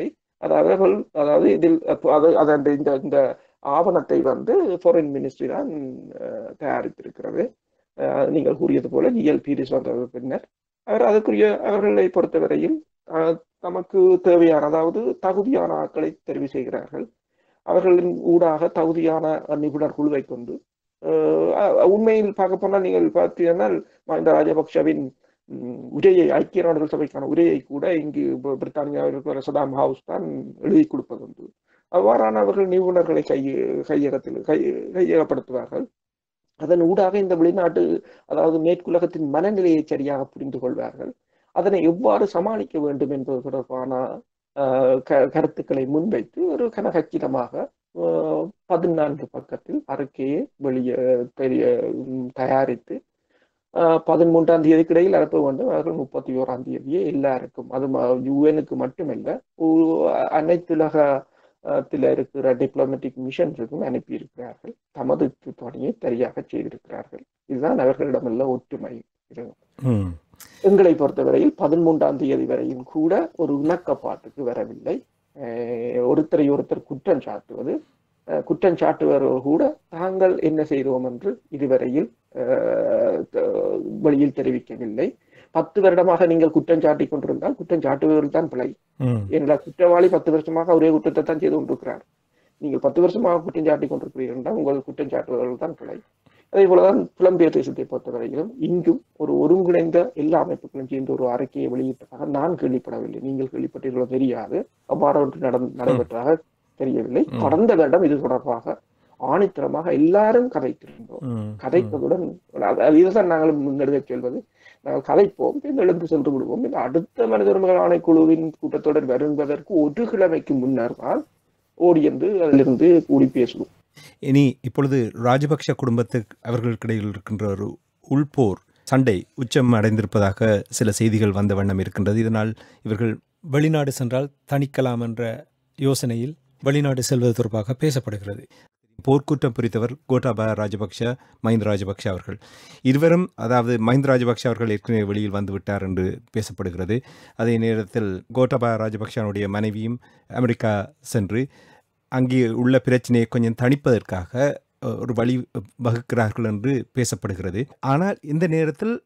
அதாவது அவர்கள் அதாவது இதில் அது அதன் இந்த இந்த ஆவணத்தை வந்து ஃபாரின் மினிஸ்ட்ரி தான் அஹ், தயாரித்திருக்கிறது. அஹ், நீங்கள் கூறியது போல ஜிஎல் பீரிஸ் வந்த பின்னர் அவர் அதுக்குரிய அவர்களை பொறுத்தவரையில் அஹ், தமக்கு தேவையான அதாவது தகுதியான ஆட்களை தெரிவு செய்கிறார்கள். அவர்களின் ஊடாக தகுதியான நிபுணர் குழுவை கொண்டு அஹ், அஹ், உண்மையில் பார்க்க போனால் நீங்கள் பார்த்தீங்கன்னா மஹிந்த ராஜபக்ஷவின் ம், உரையை ஐக்கிய நாடுகள் சபைக்கான உரையை கூட இங்கு ப- பிரித்தானியாவில் இருக்கிற சதாம் ஹவுஸ் தான் எழுதி கொடுப்பதுண்டு. அவ்வாறான அவர்கள் நிபுணர்களை கை கையகத்தில் கை கையகப்படுத்துவார்கள். அதன் ஊடாக இந்த வெளிநாட்டு அதாவது மேற்குலகத்தின் மனநிலையை சரியாக புரிந்து கொள்வார்கள். அதனை எவ்வாறு சமாளிக்க வேண்டும் என்பது தொடர்பான ஆஹ், க- கருத்துக்களை முன்வைத்து ஒரு கனகச்சிதமாக ஆஹ், பதினான்கு பக்கத்தில் அறிக்கையை வெளியே பெரிய ம், தயாரித்து ஆஹ், பதிமூன்றாம் தேதிக்கு இடையில் அனுப்ப வேண்டும். அவர்கள் முப்பத்தி ஓராம் தேதியே எல்லாருக்கும் அது யுஎனுக்கு மட்டுமல்ல ஊ- அனைத்துலக த்தில் இருக்கிற டிப்ளமேட்டிக் மிஷன்ஸுக்கும் அனுப்பியிருக்கிறார்கள். தமது பணியை சரியாக செய்திருக்கிறார்கள். இதுதான் அவர்களிடமுள்ள ஒற்றுமை. இது ம். எங்களை பொறுத்தவரையில் பதிமூன்றாம் தேதி வரையும் கூட ஒரு இணக்கப்பாட்டுக்கு வரவில்லை. அஹ் ஒருத்தரை ஒருத்தர் குற்றம் சாட்டுவது, அஹ் குற்றம் சாட்டுவர்கள் கூட தாங்கள் என்ன செய்தோம் என்று இதுவரையில் அஹ், த- வெளியில் தெரிவிக்கவில்லை. பத்து வருடமாக நீங்கள் குற்றம் சாட்டிக் கொண்டிருந்தால் குற்றம் சாட்டுபவர்கள் தான் பிழை. ம். ஏனென்றால் குற்றவாளி பத்து வருஷமாக ஒரே குற்றத்தை தான் செய்து கொண்டிருக்கிறார். நீங்கள் பத்து வருஷமாக குற்றம் சாட்டிக் கொண்டிருக்கிறீர்கள் என்றால் உங்கள் குற்றம் சாட்டுபவர்கள் தான் பிழை. அதே போலதான் புலம்பெயர் தேசத்தை பொறுத்தவரையிலும் இங்கும் ஒரு ஒருங்கிணைந்த எல்லா அமைப்புகளும் சேர்ந்து ஒரு அறிக்கையை வெளியிட்டதாக நான் கேள்விப்படவில்லை. நீங்கள் கேள்விப்பட்டீர்களோ தெரியாது. அவ்வாறு ஒன்று நட நடைபெற்றதாக தெரியவில்லை. ம். கடந்த வருடம் இது தொடர்பாக ஆணித்தரமாக எல்லாரும் கதைத்திருந்தோம். ம். ம். கதைப்பதுடன் அது- இதுதான் நாங்கள் முன்னெடுக்க சொல்வது. நாங்கள் கதைப்போம், பின் எழுந்து சென்று விடுவோம். இந்த அடுத்த மனித உரிமைகள் ஆணைக்குழுவின் கூட்டத்தொடர் வருவதற்கு ஒரு கிழமைக்கு முன்னர் தான் ஓடி என்று அதிலிருந்து கூடி பேசுவோம். இனி இப்பொழுது ராஜபக்ஷ குடும்பத்துக்கு அவர்களுக்கிடையில் இருக்கின்ற ஒரு உள்போர் சண்டை உச்சம் அடைந்திருப்பதாக சில செய்திகள் வந்த வண்ணம் இருக்கின்றது. இதனால் இவர்கள் வெளிநாடு சென்றால் தணிக்கலாம் என்ற யோசனையில் வெளிநாடு செல்வது தொடர்பாக பேசப்படுகிறது. போர்க்குற்றம் புரித்தவர் கோட்டாபய ராஜபக்ஷ, மஹிந்த ராஜபக்ஷ அவர்கள் இருவரும், அதாவது மஹிந்த ராஜபக்ஷ அவர்கள் ஏற்கனவே வெளியில் வந்துவிட்டார் என்று பேசப்படுகிறது. அதே நேரத்தில் கோட்டாபய ராஜபக்ஷனுடைய மனைவியும் அமெரிக்கா சென்று அங்கே உள்ள பிரச்சனையை கொஞ்சம் தணிப்பதற்காக அஹ், ஒரு வழி வகுக்கிறார்கள் என்று பேசப்படுகிறது. ஆனால் இந்த நேரத்தில்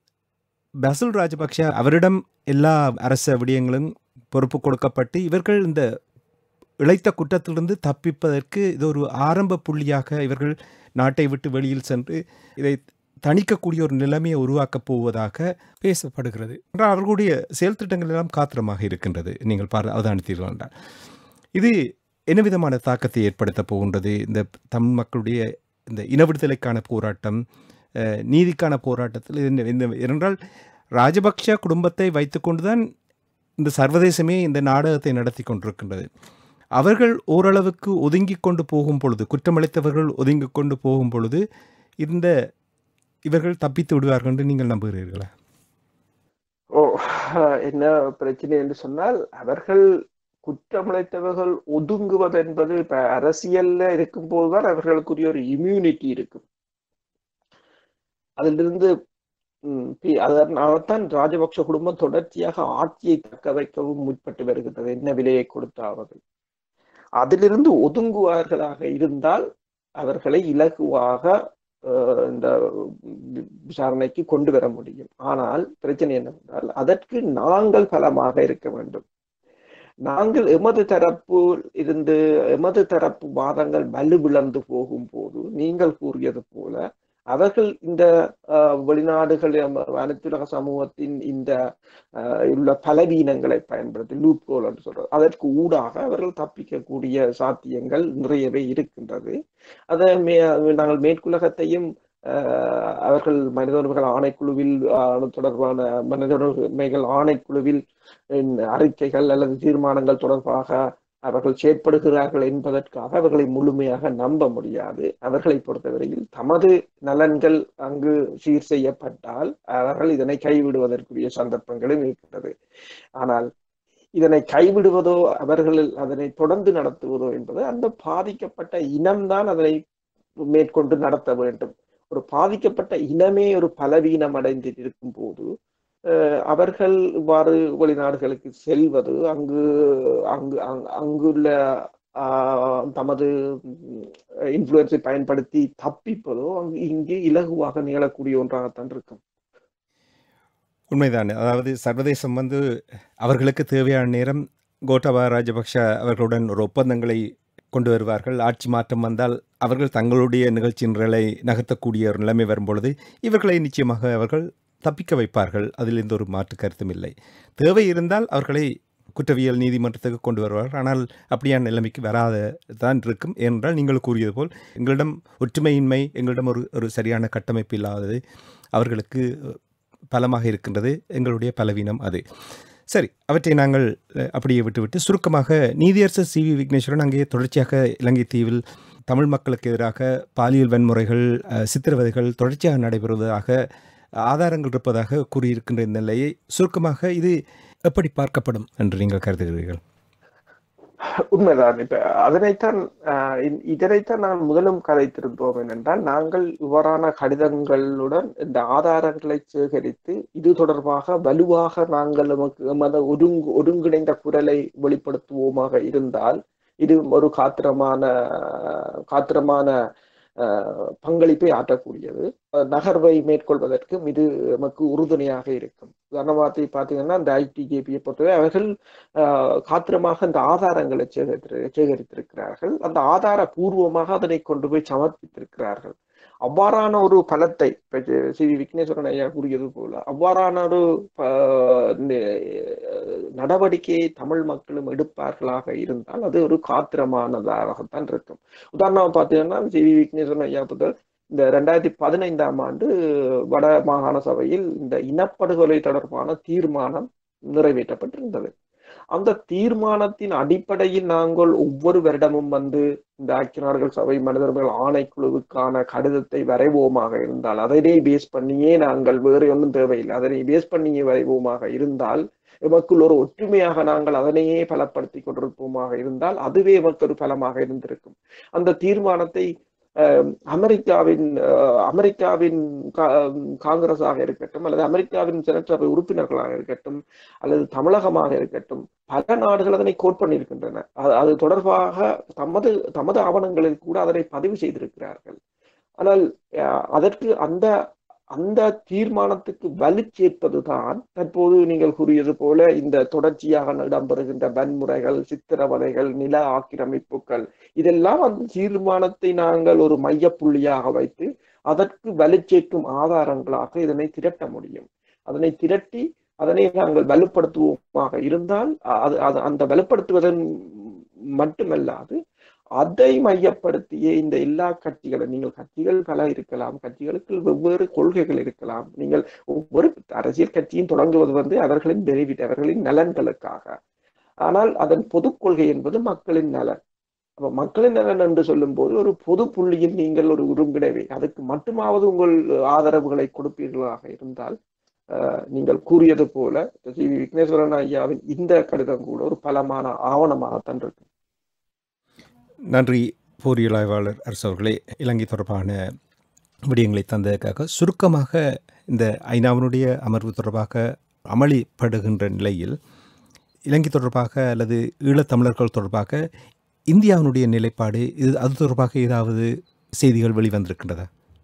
பசில் ராஜபக்ஷ அவரிடம் எல்லா அரச விடயங்களும் பொறுப்பு கொடுக்கப்பட்டு இவர்கள் இந்த இழைத்த குற்றத்திலிருந்து தப்பிப்பதற்கு இது ஒரு ஆரம்ப புள்ளியாக இவர்கள் நாட்டை விட்டு வெளியில் சென்று இதை தணிக்கக்கூடிய ஒரு நிலைமையை உருவாக்கப் போவதாக பேசப்படுகிறது. என்றால் அவர்களுடைய செயல் திட்டங்கள் எல்லாம் காத்திரமாக இருக்கின்றது. நீங்கள் பார் அவதானித்தீர்கள் என்றால் இது என்ன விதமான தாக்கத்தை ஏற்படுத்தப் போகின்றது? இந்த தமிழ் மக்களுடைய இந்த இன விடுதலைக்கான போராட்டம், அஹ், நீதிக்கான போராட்டத்தில் இது என்ன- இந்த என்றால் ராஜபக்ஷ குடும்பத்தை வைத்துக்கொண்டுதான் இந்த சர்வதேசமே இந்த நாடகத்தை நடத்தி கொண்டிருக்கின்றது. அவர்கள் ஓரளவுக்கு ஒதுங்கி கொண்டு போகும் பொழுது, குற்றமளித்தவர்கள் ஒதுங்கி கொண்டு போகும் பொழுது இந்த இவர்கள் தப்பித்து விடுவார்கள் என்று நீங்கள் நம்புகிறீர்களா? ஓ என்ன பிரச்சனை என்று சொன்னால், அவர்கள் குற்றமளித்தவர்கள் ஒதுங்குவது என்பது இப்ப அரசியல்ல இருக்கும் போதுதான் அவர்களுக்குரிய ஒரு இம்யூனிட்டி இருக்கும். அதிலிருந்து ம், பி- அதனால்தான் ராஜபக்ஷ குடும்பம் தொடர்ச்சியாக ஆட்சியை தக்க வைக்கவும் முற்பட்டு வருகின்றது, என்ன விலையை கொடுத்தாவது. அதிலிருந்து ஒதுங்குவார்களாக இருந்தால் அவர்களை இலகுவாக அஹ், இந்த வி- விசாரணைக்கு கொண்டு வர முடியும். ஆனால் பிரச்சனை என்னவென்றால் அதற்கு நாங்கள் பலமாக இருக்க வேண்டும். நாங்கள் எமது தரப்பு இருந்து எமது தரப்பு வாதங்கள் வலுவிழந்து போகும் போது நீங்கள் கூறியது போல அவர்கள் இந்த அஹ், வெளிநாடுகள் அம- அனைத்துலக சமூகத்தின் இந்த அஹ், உள்ள பலவீனங்களை பயன்படுத்தி லூப் கோல் என்று சொல்றது, அதற்கு ஊடாக அவர்கள் தப்பிக்கக்கூடிய சாத்தியங்கள் நிறையவே இருக்கின்றது. அதை மே நாங்கள் மேற்குலகத்தையும் அஹ், அவர்கள் மனித உரிமைகள் ஆணைக்குழுவில் அஹ், தொடர்பான மனித உரிமைகள் ஆணைக்குழுவில் இன் அறிக்கைகள் அல்லது தீர்மானங்கள் தொடர்பாக அவர்கள் செயற்படுகிறார்கள் என்பதற்காக அவர்களை முழுமையாக நம்ப முடியாது. அவர்களை பொறுத்தவரையில் தமது நலன்கள் அங்கு சீர் செய்யப்பட்டால் அவர்கள் இதனை கைவிடுவதற்குரிய சந்தர்ப்பங்களும் இருக்கின்றது. ஆனால் இதனை கைவிடுவதோ அவர்கள் அதனை தொடர்ந்து நடத்துவதோ என்பது அந்த பாதிக்கப்பட்ட இனம்தான் அதனை மேற்கொண்டு நடத்த வேண்டும். ஒரு பாதிக்கப்பட்ட இனமே ஒரு பலவீனம் அடைந்து இருக்கும் போது அஹ் அவர்கள் இவ்வாறு வெளிநாடுகளுக்கு செல்வது அங்கு அங்கு அங்கு- அங்குள்ள ஆஹ், தமது இன்ஃப்ளூயன்ஸை பயன்படுத்தி தப்பிப்பதோ அங்கு இங்கே இலகுவாக நிகழக்கூடிய ஒன்றாகத்தான் இருக்கும். உண்மைதான். அதாவது சர்வதேசம் வந்து அவர்களுக்கு தேவையான நேரம் கோட்டாபய ராஜபக்ஷ அவர்களுடன் ஒரு ஒப்பந்தங்களை கொண்டு வருவார்கள். ஆட்சி மாற்றம் வந்தால் அவர்கள் தங்களுடைய நிகழ்ச்சி நிரலை நகர்த்தக்கூடிய ஒரு நிலைமை வரும்பொழுது இவர்களை நிச்சயமாக அவர்கள் தப்பிக்க வைப்பார்கள். அதில் எந்த ஒரு மாற்று கருத்தும் இல்லை. தேவை இருந்தால் அவர்களை குற்றவியல் நீதிமன்றத்துக்கு கொண்டு வருவார்கள். ஆனால் அப்படியான நிலைமைக்கு வராத தான் இருக்கும். ஏனென்றால் நீங்கள் கூறியது போல் எங்களிடம் ஒற்றுமையின்மை, எங்களிடம் ஒரு ஒரு சரியான கட்டமைப்பு இல்லாதது அவர்களுக்கு பலமாக இருக்கின்றது. எங்களுடைய பலவீனம் அது. சரி, அவற்றை நாங்கள் அஹ், அப்படியே விட்டுவிட்டு சுருக்கமாக நீதியரசர் சி வி விக்னேஸ்வரன் அங்கே தொடர்ச்சியாக இலங்கை தீவில் தமிழ் மக்களுக்கு எதிராக பாலியல் வன்முறைகள், அஹ், சித்திரவதைகள் தொடர்ச்சியாக நடைபெறுவதாக ஆதாரங்கள் இருப்பதாக கூறியிருக்கின்ற இந்த நிலையை சுருக்கமாக இது எப்படி பார்க்கப்படும் என்று நீங்கள் கருதுகிறீர்கள்? உண்மைதான். இப்ப அதனைத்தான் ஆஹ் இ- இதனைத்தான் நான் முதலும் கதைத்திருந்தோம். என்னென்றால், நாங்கள் இவ்வாறான கடிதங்களுடன் இந்த ஆதாரங்களை சேகரித்து இது தொடர்பாக வலுவாக நாங்கள் நமக்கு எமது ஒருங்கு ஒருங்கிணைந்த குரலை வெளிப்படுத்துவோமாக இருந்தால் இது ஒரு காத்திரமான காத்திரமான ஆஹ் பங்களிப்பை ஆற்றக்கூடியது. அஹ் நகர்வை மேற்கொள்வதற்கும் இது நமக்கு உறுதுணையாக இருக்கும். உதாரணத்தை பார்த்தீங்கன்னா, இந்த ஐடிகேபியை பொறுத்தவரை அவர்கள் ஆஹ் காத்திரமாக அந்த ஆதாரங்களை சேகரித்து சேகரித்திருக்கிறார்கள். அந்த ஆதார பூர்வமாக அதனை கொண்டு போய் சமர்ப்பித்திருக்கிறார்கள். அவ்வாறான ஒரு பலத்தை இப்ப சி வி விக்னேஸ்வரன் ஐயா கூறியது போல அவ்வாறான ஒரு ஆஹ் நி- நடவடிக்கையை தமிழ் மக்களும் எடுப்பார்களாக இருந்தால் அது ஒரு காத்திரமானதாகத்தான் இருக்கும். உதாரணமா பார்த்தீங்கன்னா, சி வி விக்னேஸ்வரன் ஐயா புத்தர் இந்த ரெண்டாயிரத்தி பதினைந்தாம் ஆண்டு வட மாகாண சபையில் இந்த இனப்படுகொலை தொடர்பான தீர்மானம் நிறைவேற்றப்பட்டிருந்தது. அந்த தீர்மானத்தின் அடிப்படையில் நாங்கள் ஒவ்வொரு வருடமும் வந்து இந்த ஐக்கிய நாடுகள் சபை மனித உரிமைகள் ஆணைக்குழுவுக்கான கடிதத்தை வரைவோமாக இருந்தால், அதனை பேஸ் பண்ணியே நாங்கள் வேறு ஒன்றும் தேவையில்லை, அதனை பேஸ் பண்ணியே வரைவோமாக இருந்தால், எமக்குள் ஒரு ஒற்றுமையாக நாங்கள் அதனையே பலப்படுத்தி கொண்டிருப்போமாக இருந்தால் அதுவே எமக்கு ஒரு பலமாக இருந்திருக்கும். அந்த தீர்மானத்தை அஹ், அமெரிக்காவின் அஹ், அமெரிக்காவின் காங்கிரஸாக இருக்கட்டும், அல்லது அமெரிக்காவின் செனட் சபை உறுப்பினர்களாக இருக்கட்டும், அல்லது தமிழகமாக இருக்கட்டும், பல நாடுகள் அதனை கோட் பண்ணியிருக்கின்றன. அது அது தொடர்பாக தமது தமது ஆவணங்களில் கூட அதனை பதிவு செய்திருக்கிறார்கள். ஆனால் அஹ், அதற்கு அந்த அந்த தீர்மானத்துக்கு வலு சேர்ப்பதுதான் தற்போது நீங்கள் கூறியது போல இந்த தொடர்ச்சியாக இடம்பெறுகின்ற வன்முறைகள், சித்திரவதைகள், நில ஆக்கிரமிப்புகள், இதெல்லாம் அந்த தீர்மானத்தை நாங்கள் ஒரு மையப்புள்ளியாக வைத்து அதற்கு வலு சேர்க்கும் ஆதாரங்களாக இதனை திரட்ட முடியும். அதனை திரட்டி அதனை நாங்கள் வலுப்படுத்துவோமாக இருந்தால் அது அது அந்த வலுப்படுத்துவதன் மட்டுமல்லாது அதை மையப்படுத்தியே இந்த எல்லா கட்சிகளும், நீங்கள் கட்சிகள் பல இருக்கலாம், கட்சிகளுக்கு வெவ்வேறு கொள்கைகள் இருக்கலாம், நீங்கள் ஒவ்வொரு அரசியல் கட்சியும் தொடங்குவது வந்து அவர்களின் பெனிஃபிட், அவர்களின் நலன்களுக்காக. ஆனால் அதன் பொது கொள்கை என்பது மக்களின் நலன். அப்ப மக்களின் நலன் என்று சொல்லும் போது ஒரு பொது புள்ளியில் நீங்கள் ஒரு ஒருங்கிணைவை அதுக்கு மட்டுமாவது உங்கள் ஆதரவுகளை கொடுப்பீர்களாக இருந்தால், அஹ், நீங்கள் கூறியது போல சி வி விக்னேஸ்வரன் ஐயாவின் இந்த கடிதம் கூட ஒரு பலமான ஆவணமாகத்தான் இருக்கு. நன்றி போரியல் ஆய்வாளர் அரசு அவர்களே, இலங்கை தொடர்பான விடயங்களை தந்ததற்காக. சுருக்கமாக இந்த ஐநாவினுடைய அமர்வு தொடர்பாக அமளிப்படுகின்ற நிலையில் இலங்கை தொடர்பாக அல்லது ஈழத்தமிழர்கள் தொடர்பாக இந்தியாவினுடைய நிலைப்பாடு இது அது தொடர்பாக ஏதாவது செய்திகள் வெளிவந்திருக்கின்றதா?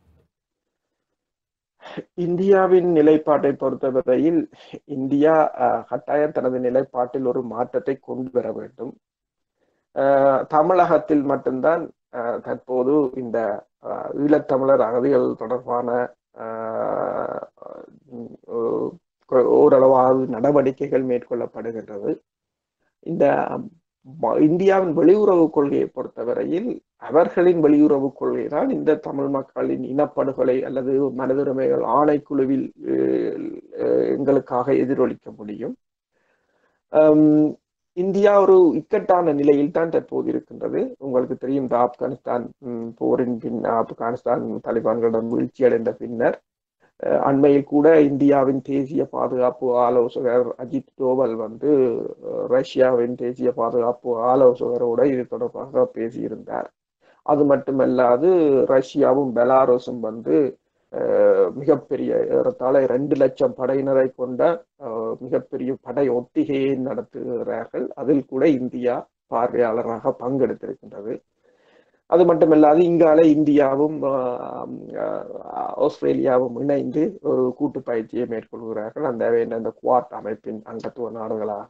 இந்தியாவின் நிலைப்பாட்டை பொறுத்தவரையில் இந்தியா அஹ், கட்டாயம் தனது நிலைப்பாட்டில் ஒரு மாற்றத்தை கொண்டு வர வேண்டும். அஹ், தமிழகத்தில் மட்டும்தான் அஹ், தற்போது இந்த அஹ், ஈழத்தமிழர் அகதிகள் தொடர்பான அஹ், உம், ஓரளவாவது நடவடிக்கைகள் மேற்கொள்ளப்படுகின்றது. இந்த ம- இந்தியாவின் வெளியுறவு கொள்கையை பொறுத்தவரையில் அவர்களின் வெளியுறவு கொள்கை தான் இந்த தமிழ் மக்களின் இனப்படுகொலை அல்லது மனித உரிமைகள் ஆணைக்குழுவில் அஹ், அஹ், எங்களுக்காக எதிரொலிக்க முடியும். அம், இந்தியா ஒரு இக்கட்டான நிலையில் தான் தற்போது இருக்கின்றது. உங்களுக்கு தெரியும், இந்த ஆப்கானிஸ்தான் ம், போரின் பின் ஆப்கானிஸ்தான் தாலிபான்களிடம் வீழ்ச்சி அடைந்த பின்னர் அஹ், அண்மையில் கூட இந்தியாவின் தேசிய பாதுகாப்பு ஆலோசகர் அஜித் தோவல் வந்து அஹ், ரஷ்யாவின் தேசிய பாதுகாப்பு ஆலோசகரோட இது தொடர்பாக பேசியிருந்தார். அது மட்டுமல்லாது ரஷ்யாவும் பெலாருஸும் வந்து மிகப்பெரிய ஏறத்தாழ இரண்டு லட்சம் படையினரை கொண்ட மிகப்பெரிய படை ஒத்திகையை நடத்துகிறார்கள். அதில் கூட இந்தியா பார்வையாளராக பங்கெடுத்திருக்கின்றது. அது மட்டுமல்லாது இங்கால இந்தியாவும் ஆஸ்திரேலியாவும் இணைந்து ஒரு கூட்டு பயிற்சியை மேற்கொள்கிறார்கள் அந்த அந்த குவாட் அமைப்பின் அங்கத்துவ நாடுகளாக.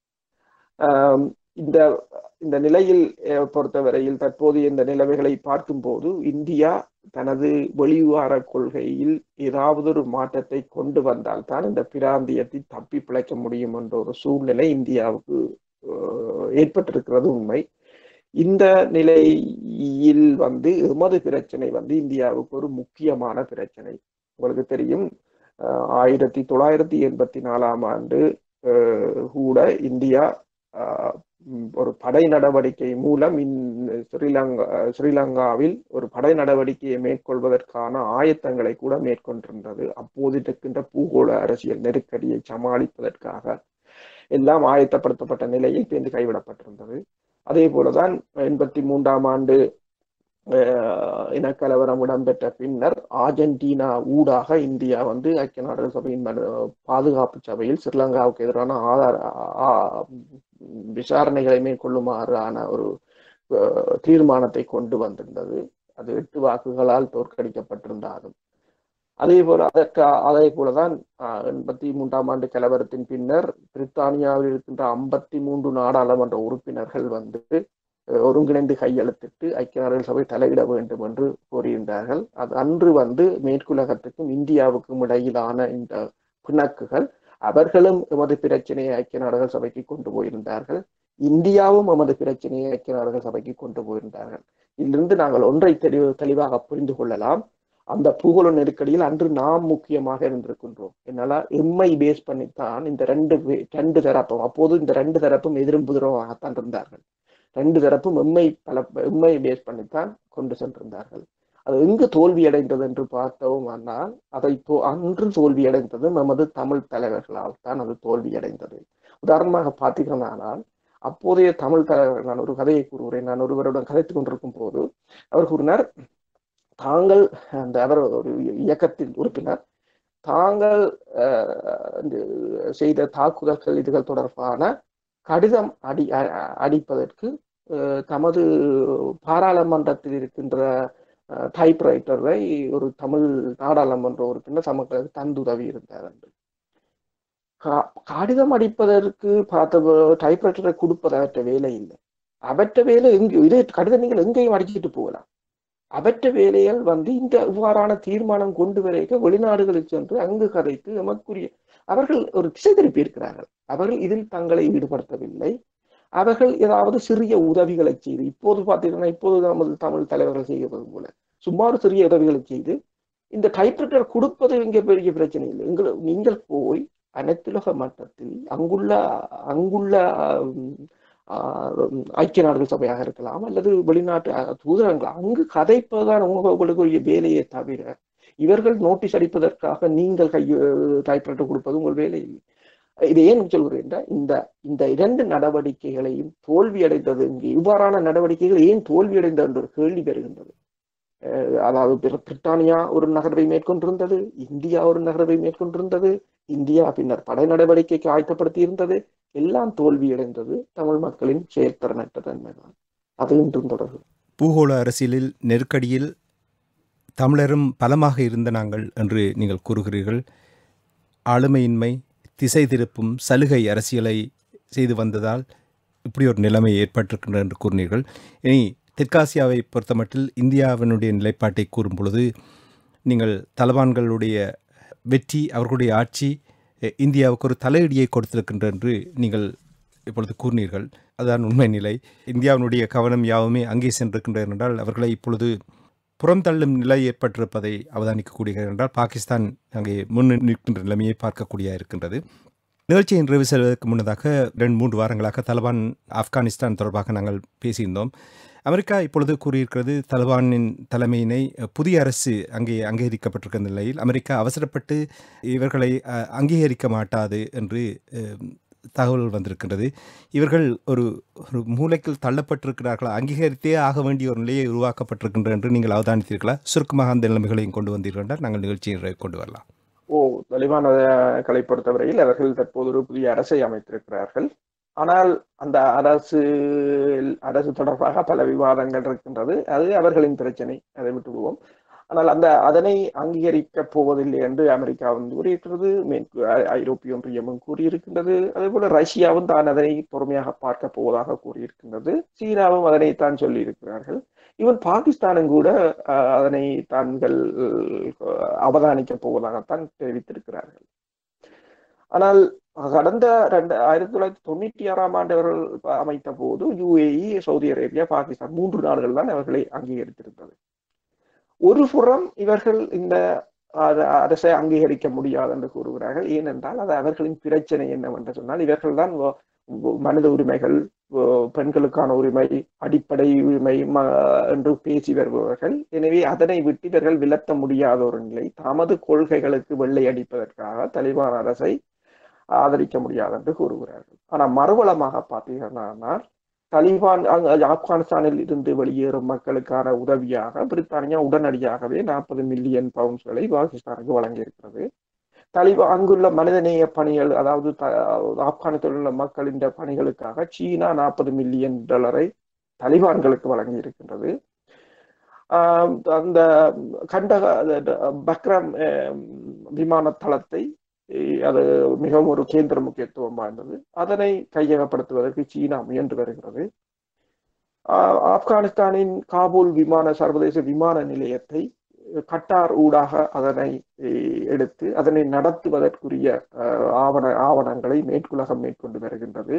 இந்த இந்த நிலையில் பொறுத்தவரையில் தற்போதைய இந்த நிலைமைகளை பார்க்கும்போது இந்தியா தனது வெளிவிவகார கொள்கையில் ஏதாவது ஒரு மாற்றத்தை கொண்டு வந்தால் தான் இந்த பிராந்தியத்தை தப்பி பிழைக்க முடியும் என்ற ஒரு சூழ்நிலை இந்தியாவுக்கு ஏற்பட்டிருக்கிறது உண்மை. இந்த நிலையில் வந்து எமது பிரச்சனை வந்து இந்தியாவுக்கு ஒரு முக்கியமான பிரச்சனை. உங்களுக்கு தெரியும், ஆயிரத்தி தொள்ளாயிரத்தி எண்பத்தி நாலாம் ஆண்டு கூட இந்தியா ஒரு படை நடவடிக்கை மூலம் ஸ்ரீலங்கா ஸ்ரீலங்காவில் ஒரு படை நடவடிக்கையை மேற்கொள்வதற்கான ஆயத்தங்களை கூட மேற்கொண்டிருந்தது. அப்போது இருக்கின்ற பூகோள அரசியல் நெருக்கடியை சமாளிப்பதற்காக எல்லாம் ஆயத்தப்படுத்தப்பட்ட நிலையில் பேருந்து கைவிடப்பட்டிருந்தது. அதே போலதான் எண்பத்தி மூன்றாம் ஆண்டு இனக்கலவரம் இடம்பெற்ற பின்னர் அர்ஜென்டினா ஊடாக இந்தியா வந்து ஐக்கிய நாடுகள் சபையின் பாதுகாப்பு சபையில் ஸ்ரீலங்காவுக்கு எதிரான ஆதார விசாரணைகளை மேற்கொள்ளுமாறான ஒரு தீர்மானத்தை கொண்டு வந்திருந்தது. அது எட்டு வாக்குகளால் தோற்கடிக்கப்பட்டிருந்தாலும் அதே போல அதற்கு அதே போலதான் எண்பத்தி மூன்றாம் ஆண்டு கலவரத்தின் பின்னர் பிரித்தானியாவில் இருக்கின்ற ஐம்பத்தி மூன்று நாடாளுமன்ற உறுப்பினர்கள் வந்து ஒருங்கிணைந்து கையெழுத்திட்டு ஐக்கிய நாடுகள் சபை தலையிட வேண்டும் என்று கோரியிருந்தார்கள். அது அன்று வந்து மேற்குலகத்துக்கும் இந்தியாவுக்கும் இடையிலான இந்த பிணக்குகள், அவர்களும் எமது பிரச்சனையை ஐக்கிய நாடுகள் சபைக்கு கொண்டு போயிருந்தார்கள், இந்தியாவும் எமது பிரச்சனையை ஐக்கிய நாடுகள் சபைக்கு கொண்டு போயிருந்தார்கள். இதிலிருந்து நாங்கள் ஒன்றை தெளிவு தெளிவாக புரிந்து கொள்ளலாம். அந்த பூகோள நெருக்கடியில் அன்று நாம் முக்கியமாக இருந்திருக்கின்றோம். என்னால எம்ஐ பேஸ் பண்ணித்தான் இந்த ரெண்டு ரெண்டு தரப்பும் அப்போது இந்த ரெண்டு தரப்பும் எதிரும் புதிரமாகத்தான் இருந்தார்கள். ரெண்டு தரப்பும் எம்ஐ பல எம்ஐ பேஸ் பண்ணித்தான் கொண்டு சென்றிருந்தார்கள். அது எங்கு தோல்வி அடைந்தது என்று பார்த்தோம் ஆனால் அதை அன்று தோல்வி அடைந்தது நமது தமிழ் தலைவர்களால் தான் அது தோல்வி அடைந்தது. உதாரணமாக பார்த்தீங்கன்னானால் அப்போதைய தமிழ் தலைவர், நான் ஒரு கதையை கூறுகிறேன். நான் ஒருவருடன் கதைத்துக் கொண்டிருக்கும் போது அவர் கூறினார், தாங்கள் அந்த அவர் ஒரு இயக்கத்தின் உறுப்பினர், தாங்கள் செய்த தாக்குதல்கள் இதுகள் தொடர்பான கடிதம் அடி அடிப்பதற்கு தமது பாராளுமன்றத்தில் இருக்கின்ற டைப்ரைட்டரை ஒரு தமிழ் நாடாளுமன்ற உறுப்பினர் தமக்கு தந்துதவி இருந்தார் என்று. கடிதம் அடிப்பதற்கு பார்த்த டைப்ரைட்டரை கொடுப்பது அவற்ற வேலை இல்லை. அவற்ற வேலை எங்கே இதே கடிதம் நீங்கள் எங்கேயும் அடிச்சுட்டு போகலாம். அவற்ற வேலைகள் வந்து இந்த இவ்வாறான தீர்மானம் கொண்டு வரைக்க வெளிநாடுகளுக்கு சென்று அங்கு கதைத்து எமக்குரிய அவர்கள் ஒரு திசை திருப்பி இருக்கிறார்கள். அவர்கள் இதில் தங்களை ஈடுபடுத்தவில்லை. அவர்கள் ஏதாவது சிறிய உதவிகளை செய்து, இப்போது பார்த்தீங்கன்னா இப்போது நமது தமிழ் தலைவர்கள் செய்வது போல சுமார் சிறிய உதவிகளை செய்து இந்த டைப்ரைட்டர் கொடுப்பது இங்கே பெரிய பிரச்சனை இல்லை. எங்கள் நீங்கள் போய் அனைத்துலக மட்டத்தில் அங்குள்ள அங்குள்ள ஐக்கிய நாடுகள் சபையாக இருக்கலாம் அல்லது வெளிநாட்டு தூதரங்கள் அங்கு கதைப்பதுதான் உங்களுக்குரிய வேலையை தவிர இவர்கள் நோட்டீஸ் அடிப்பதற்காக நீங்கள் கை டைப்ரைட்டர் கொடுப்பது உங்கள் வேலை இல்லை. இது ஏன் சொல்கிறேன், இந்த இந்த இரண்டு நடவடிக்கைகளையும் தோல்வி அடைந்தது, இங்கு இவ்வாறான நடவடிக்கைகள் ஏன் தோல்வி அடைந்தது என்ற ஒரு கேள்வி வருகின்றது. அதாவது பிரித்தானியா ஒரு நகர்வை மேற்கொண்டிருந்தது, இந்தியா ஒரு நகர்வை மேற்கொண்டிருந்தது, இந்தியா பின்னர் படை நடவடிக்கைக்கு ஆயத்தப்படுத்தி இருந்தது, எல்லாம் தோல்வியடைந்தது தமிழ் மக்களின் செயற்திறனற்ற தன்மைதான். அது இன்றும் தொடர்பு. பூகோள அரசியலில் நெருக்கடியில் தமிழரும் பலமாக இருந்த நாங்கள் என்று நீங்கள் கூறுகிறீர்கள். ஆளுமையின்மை, திசை திருப்பும், சலுகை அரசியலை செய்து வந்ததால் இப்படி ஒரு நிலைமை ஏற்பட்டிருக்கின்றது என்று கூறினீர்கள். இனி தெற்காசியாவை பொறுத்தமட்டில் இந்தியாவினுடைய நிலைப்பாட்டை கூறும் பொழுது நீங்கள் தலபான்களுடைய வெற்றி, அவர்களுடைய ஆட்சி இந்தியாவுக்கு ஒரு தலையடியை கொடுத்திருக்கின்ற என்று நீங்கள் இப்பொழுது கூறினீர்கள். அதுதான் உண்மை நிலை. இந்தியாவினுடைய கவனம் யாவுமே அங்கே சென்றிருக்கின்றது என்றால் அவர்களை இப்பொழுது புறம் தள்ளும் நிலை ஏற்பட்டிருப்பதை அவதானிக்கக்கூடிய என்றால் பாகிஸ்தான் அங்கே முன் நிற்கின்ற நிலைமையை பார்க்கக்கூடிய இருக்கின்றது. நிகழ்ச்சியை நிறைவு செய்வதற்கு முன்னதாக ரெண்டு மூன்று வாரங்களாக தலிபான் ஆப்கானிஸ்தான் தொடர்பாக நாங்கள் பேசியிருந்தோம். அமெரிக்கா இப்பொழுது கூறியிருக்கிறது, தலிபானின் தலைமையினை புதிய அரசு அங்கே அங்கீகரிக்கப்பட்டிருக்கிற நிலையில் அமெரிக்கா அவசரப்பட்டு இவர்களை அங்கீகரிக்க மாட்டாது என்று தகவல் வந்திருக்கின்றது. இவர்கள் ஒரு ஒரு மூலைக்குள் தள்ளப்பட்டிருக்கிறார்களா, அங்கீகரித்தே ஆக வேண்டிய ஒரு நிலையை உருவாக்கப்பட்டிருக்கின்ற என்று நீங்கள் அவதானித்தீர்களா? சுருக்கமாக அந்த நிலைமைகளையும் கொண்டு வந்தீர்கள் என்றால் நாங்கள் நிகழ்ச்சியை கொண்டு வரலாம். ஓ தலிபான்களை பொறுத்தவரையில் அவர்கள் தற்போது ஒரு புதிய அரசை அமைத்திருக்கிறார்கள். ஆனால் அந்த அரசு அரசு தொடர்பாக பல விவாதங்கள் இருக்கின்றது. அது அவர்களின் பிரச்சனை, அதை விட்டுவிடுவோம். ஆனால் அந்த அதனை அங்கீகரிக்கப் போவதில்லை என்று அமெரிக்கா வந்து கூறியிருக்கிறது, ஐரோப்பிய ஒன்றியமும் கூறியிருக்கின்றது. அதே போல ரஷ்யாவும் தான் அதனை பொறுமையாக பார்க்க போவதாக கூறியிருக்கின்றது. சீனாவும் அதனைத்தான் சொல்லி இருக்கிறார்கள். ஈவன் பாகிஸ்தானும் கூட அதனை தாங்கள் அவதானிக்கப் போவதாகத்தான் தெரிவித்திருக்கிறார்கள். ஆனால் கடந்த ரெண்டு ஆயிரத்தி தொள்ளாயிரத்தி தொண்ணூற்றி ஆறாம் ஆண்டு அவர்கள் அமைத்த போது யுஏஇ, சவுதி அரேபியா, பாகிஸ்தான் மூன்று நாடுகள் தான் அவர்களை அங்கீகரித்திருந்தது. ஒரு புறம் இவர்கள் இந்த அரசை அங்கீகரிக்க முடியாது என்று கூறுகிறார்கள். ஏனென்றால் அது அவர்களின் பிரச்சனை என்னவென்று சொன்னால், இவர்கள் தான் மனித உரிமைகள், பெண்களுக்கான உரிமை, அடிப்படை உரிமை என்று பேசி வருபவர்கள். எனவே அதனை விட்டு இவர்கள் விலத்த முடியாத ஒரு நிலை. தமது கொள்கைகளுக்கு வெள்ளை அடிப்பதற்காக தலிபான் அரசை ஆதரிக்க முடியாது என்று கூறுகிறார்கள். ஆனா மறுவளமாக பார்த்தீங்கன்னா, தலிபான் ஆப்கானிஸ்தானில் இருந்து வெளியேறும் மக்களுக்கான உதவியாக பிரித்தானியா உடனடியாகவே நாற்பது மில்லியன் பவுண்ட்ஸ்களை பாகிஸ்தானுக்கு வழங்கியிருக்கிறது. தலிபான் அங்குள்ள மனிதநேய பணிகள், அதாவது ஆப்கானிஸ்தானில் உள்ள மக்களின் பணிகளுக்காக சீனா நாற்பது மில்லியன் டாலரை தலிபான்களுக்கு வழங்கி இருக்கின்றது. ஆஹ் அந்த கண்டக பக்ரம் விமான தளத்தை, அது மிகவும் ஒரு கேந்திர முக்கியத்துவம் வாய்ந்தது, அதனை கையகப்படுத்துவதற்கு சீனா முயன்று வருகிறது. ஆப்கானிஸ்தானின் காபூல் விமான சர்வதேச விமான நிலையத்தை கட்டார் ஊடாக அதனை எடுத்து அதனை நடத்துவதற்குரிய ஆவண ஆவணங்களை மேற்குலகம் மேற்கொண்டு வருகின்றது.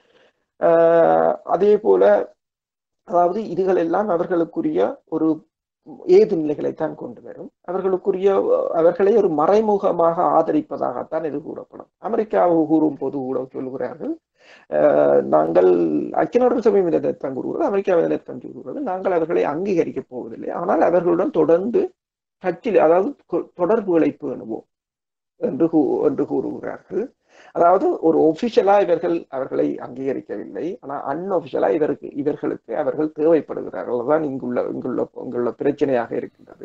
ஆஹ் அதே போல, அதாவது இதுகள் எல்லாம் அவர்களுக்குரிய ஒரு ஏது நிலைகளைத்தான் கொண்டு வரும். அவர்களுக்குரிய அவர்களை ஒரு மறைமுகமாக ஆதரிப்பதாகத்தான் இது கூறப்படும். அமெரிக்காவை கூறும் போது கூட சொல்கிறார்கள், நாங்கள் ஐக்கிய நாடுகள் சபை இதனைத்தான் கூறுகிறது, அமெரிக்காவை இதனைத்தான் கூறுகிறது, நாங்கள் அவர்களை அங்கீகரிக்க போவதில்லை, ஆனால் அவர்களுடன் தொடர்ந்து கட்சியில், அதாவது தொடர்புகளை பேணுவோம் என்று என்று கூறுகிறார்கள். அதாவது ஒரு ஒபிஷியலா இவர்கள் அவர்களை அங்கீகரிக்கவில்லை, ஆனா அன்ஒபிஷியலா இவருக்கு இவர்களுக்கு அவர்கள் தேவைப்படுகிறார்கள். தான் இங்குள்ள இங்குள்ள இங்குள்ள பிரச்சனையாக இருக்கின்றது.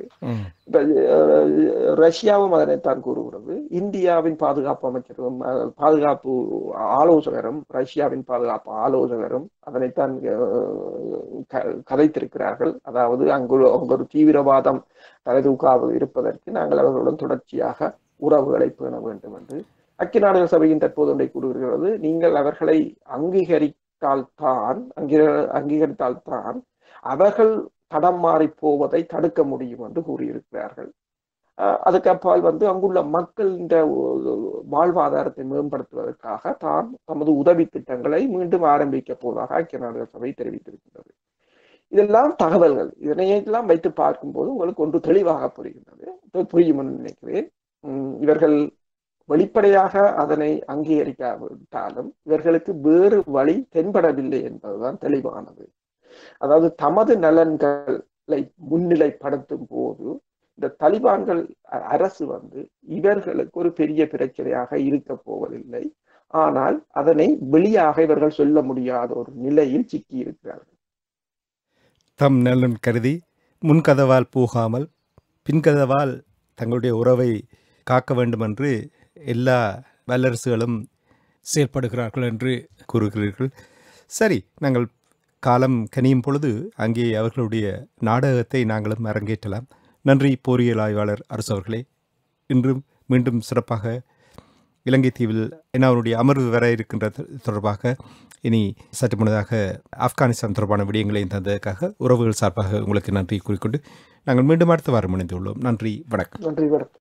ரஷ்யாவும் அதனைத்தான் கூறுகிறது. இந்தியாவின் பாதுகாப்பு அமைச்சரும் பாதுகாப்பு ஆலோசகரும் ரஷ்யாவின் பாதுகாப்பு ஆலோசகரும் அதனைத்தான் கதைத்திருக்கிறார்கள். அதாவது அங்கு அங்கு ஒரு தீவிரவாதம் தலைதூக்காது இருப்பதற்கு நாங்கள் அவர்களுடன் தொடர்ச்சியாக உறவுகளை பேண வேண்டும் என்று ஐக்கிய நாடுகள் சபையின் தற்போது ஒன்றை கூறுகிறது. நீங்கள் அவர்களை அங்கீகரித்தால்தான் அங்கீகரித்தால்தான் அவர்கள் தடம் மாறி போவதை தடுக்க முடியும் என்று கூறியிருக்கிறார்கள். அதுக்கு அப்பால் வந்து அங்குள்ள மக்களின் வாழ்வாதாரத்தை மேம்படுத்துவதற்காக தான் தமது உதவி திட்டங்களை மீண்டும் ஆரம்பிக்க போவதாக ஐக்கிய நாடுகள் சபை தெரிவித்திருக்கிறது. இதெல்லாம் தகவல்கள். இதனையெல்லாம் வைத்து பார்க்கும்போது உங்களுக்கு ஒன்று தெளிவாக புரிகின்றது, புரியும் என்று நினைக்கிறேன். இவர்கள் வெளிப்படையாக அதனை அங்கீகரிக்காவிட்டாலும் இவர்களுக்கு வேறு வழி தென்படவில்லை என்பதுதான் தெளிவானது. அதாவது தமது நலன்களை முன்னிலைப்படுத்தும் போது இந்த தலிபான்கள் அரசு வந்து இவர்களுக்கு ஒரு பெரிய பிரச்சனையாக இருக்க போவதில்லை. ஆனால் அதனை வெளியாக இவர்கள் சொல்ல முடியாத ஒரு நிலையில் சிக்கி இருக்கிறார்கள். தம் நலன் கருதி முன்கதவால் போகாமல் பின்கதவால் தங்களுடைய உறவை காக்க வேண்டும் என்று எல்லா வல்லரசுகளும் செயல்படுகிறார்கள் என்று கூறுகிறீர்கள். சரி, நாங்கள் காலம் கனியும் பொழுது அங்கே அவர்களுடைய நாடகத்தை நாங்களும் அரங்கேற்றலாம். நன்றி போரியல் ஆய்வாளர் அரசு அவர்களே. இன்றும் மீண்டும் சிறப்பாக இலங்கை தீவில் என்ன அவருடைய அமர்வு வர இருக்கின்ற தொடர்பாக இனி சற்று முன்னதாக ஆப்கானிஸ்தான் தொடர்பான விடயங்களையும் தந்ததற்காக உறவுகள் சார்பாக உங்களுக்கு நன்றி கூறிக்கொண்டு நாங்கள் மீண்டும் அடுத்த வாரம் இணைந்துள்ளோம். நன்றி, வணக்கம். நன்றி, வணக்கம்.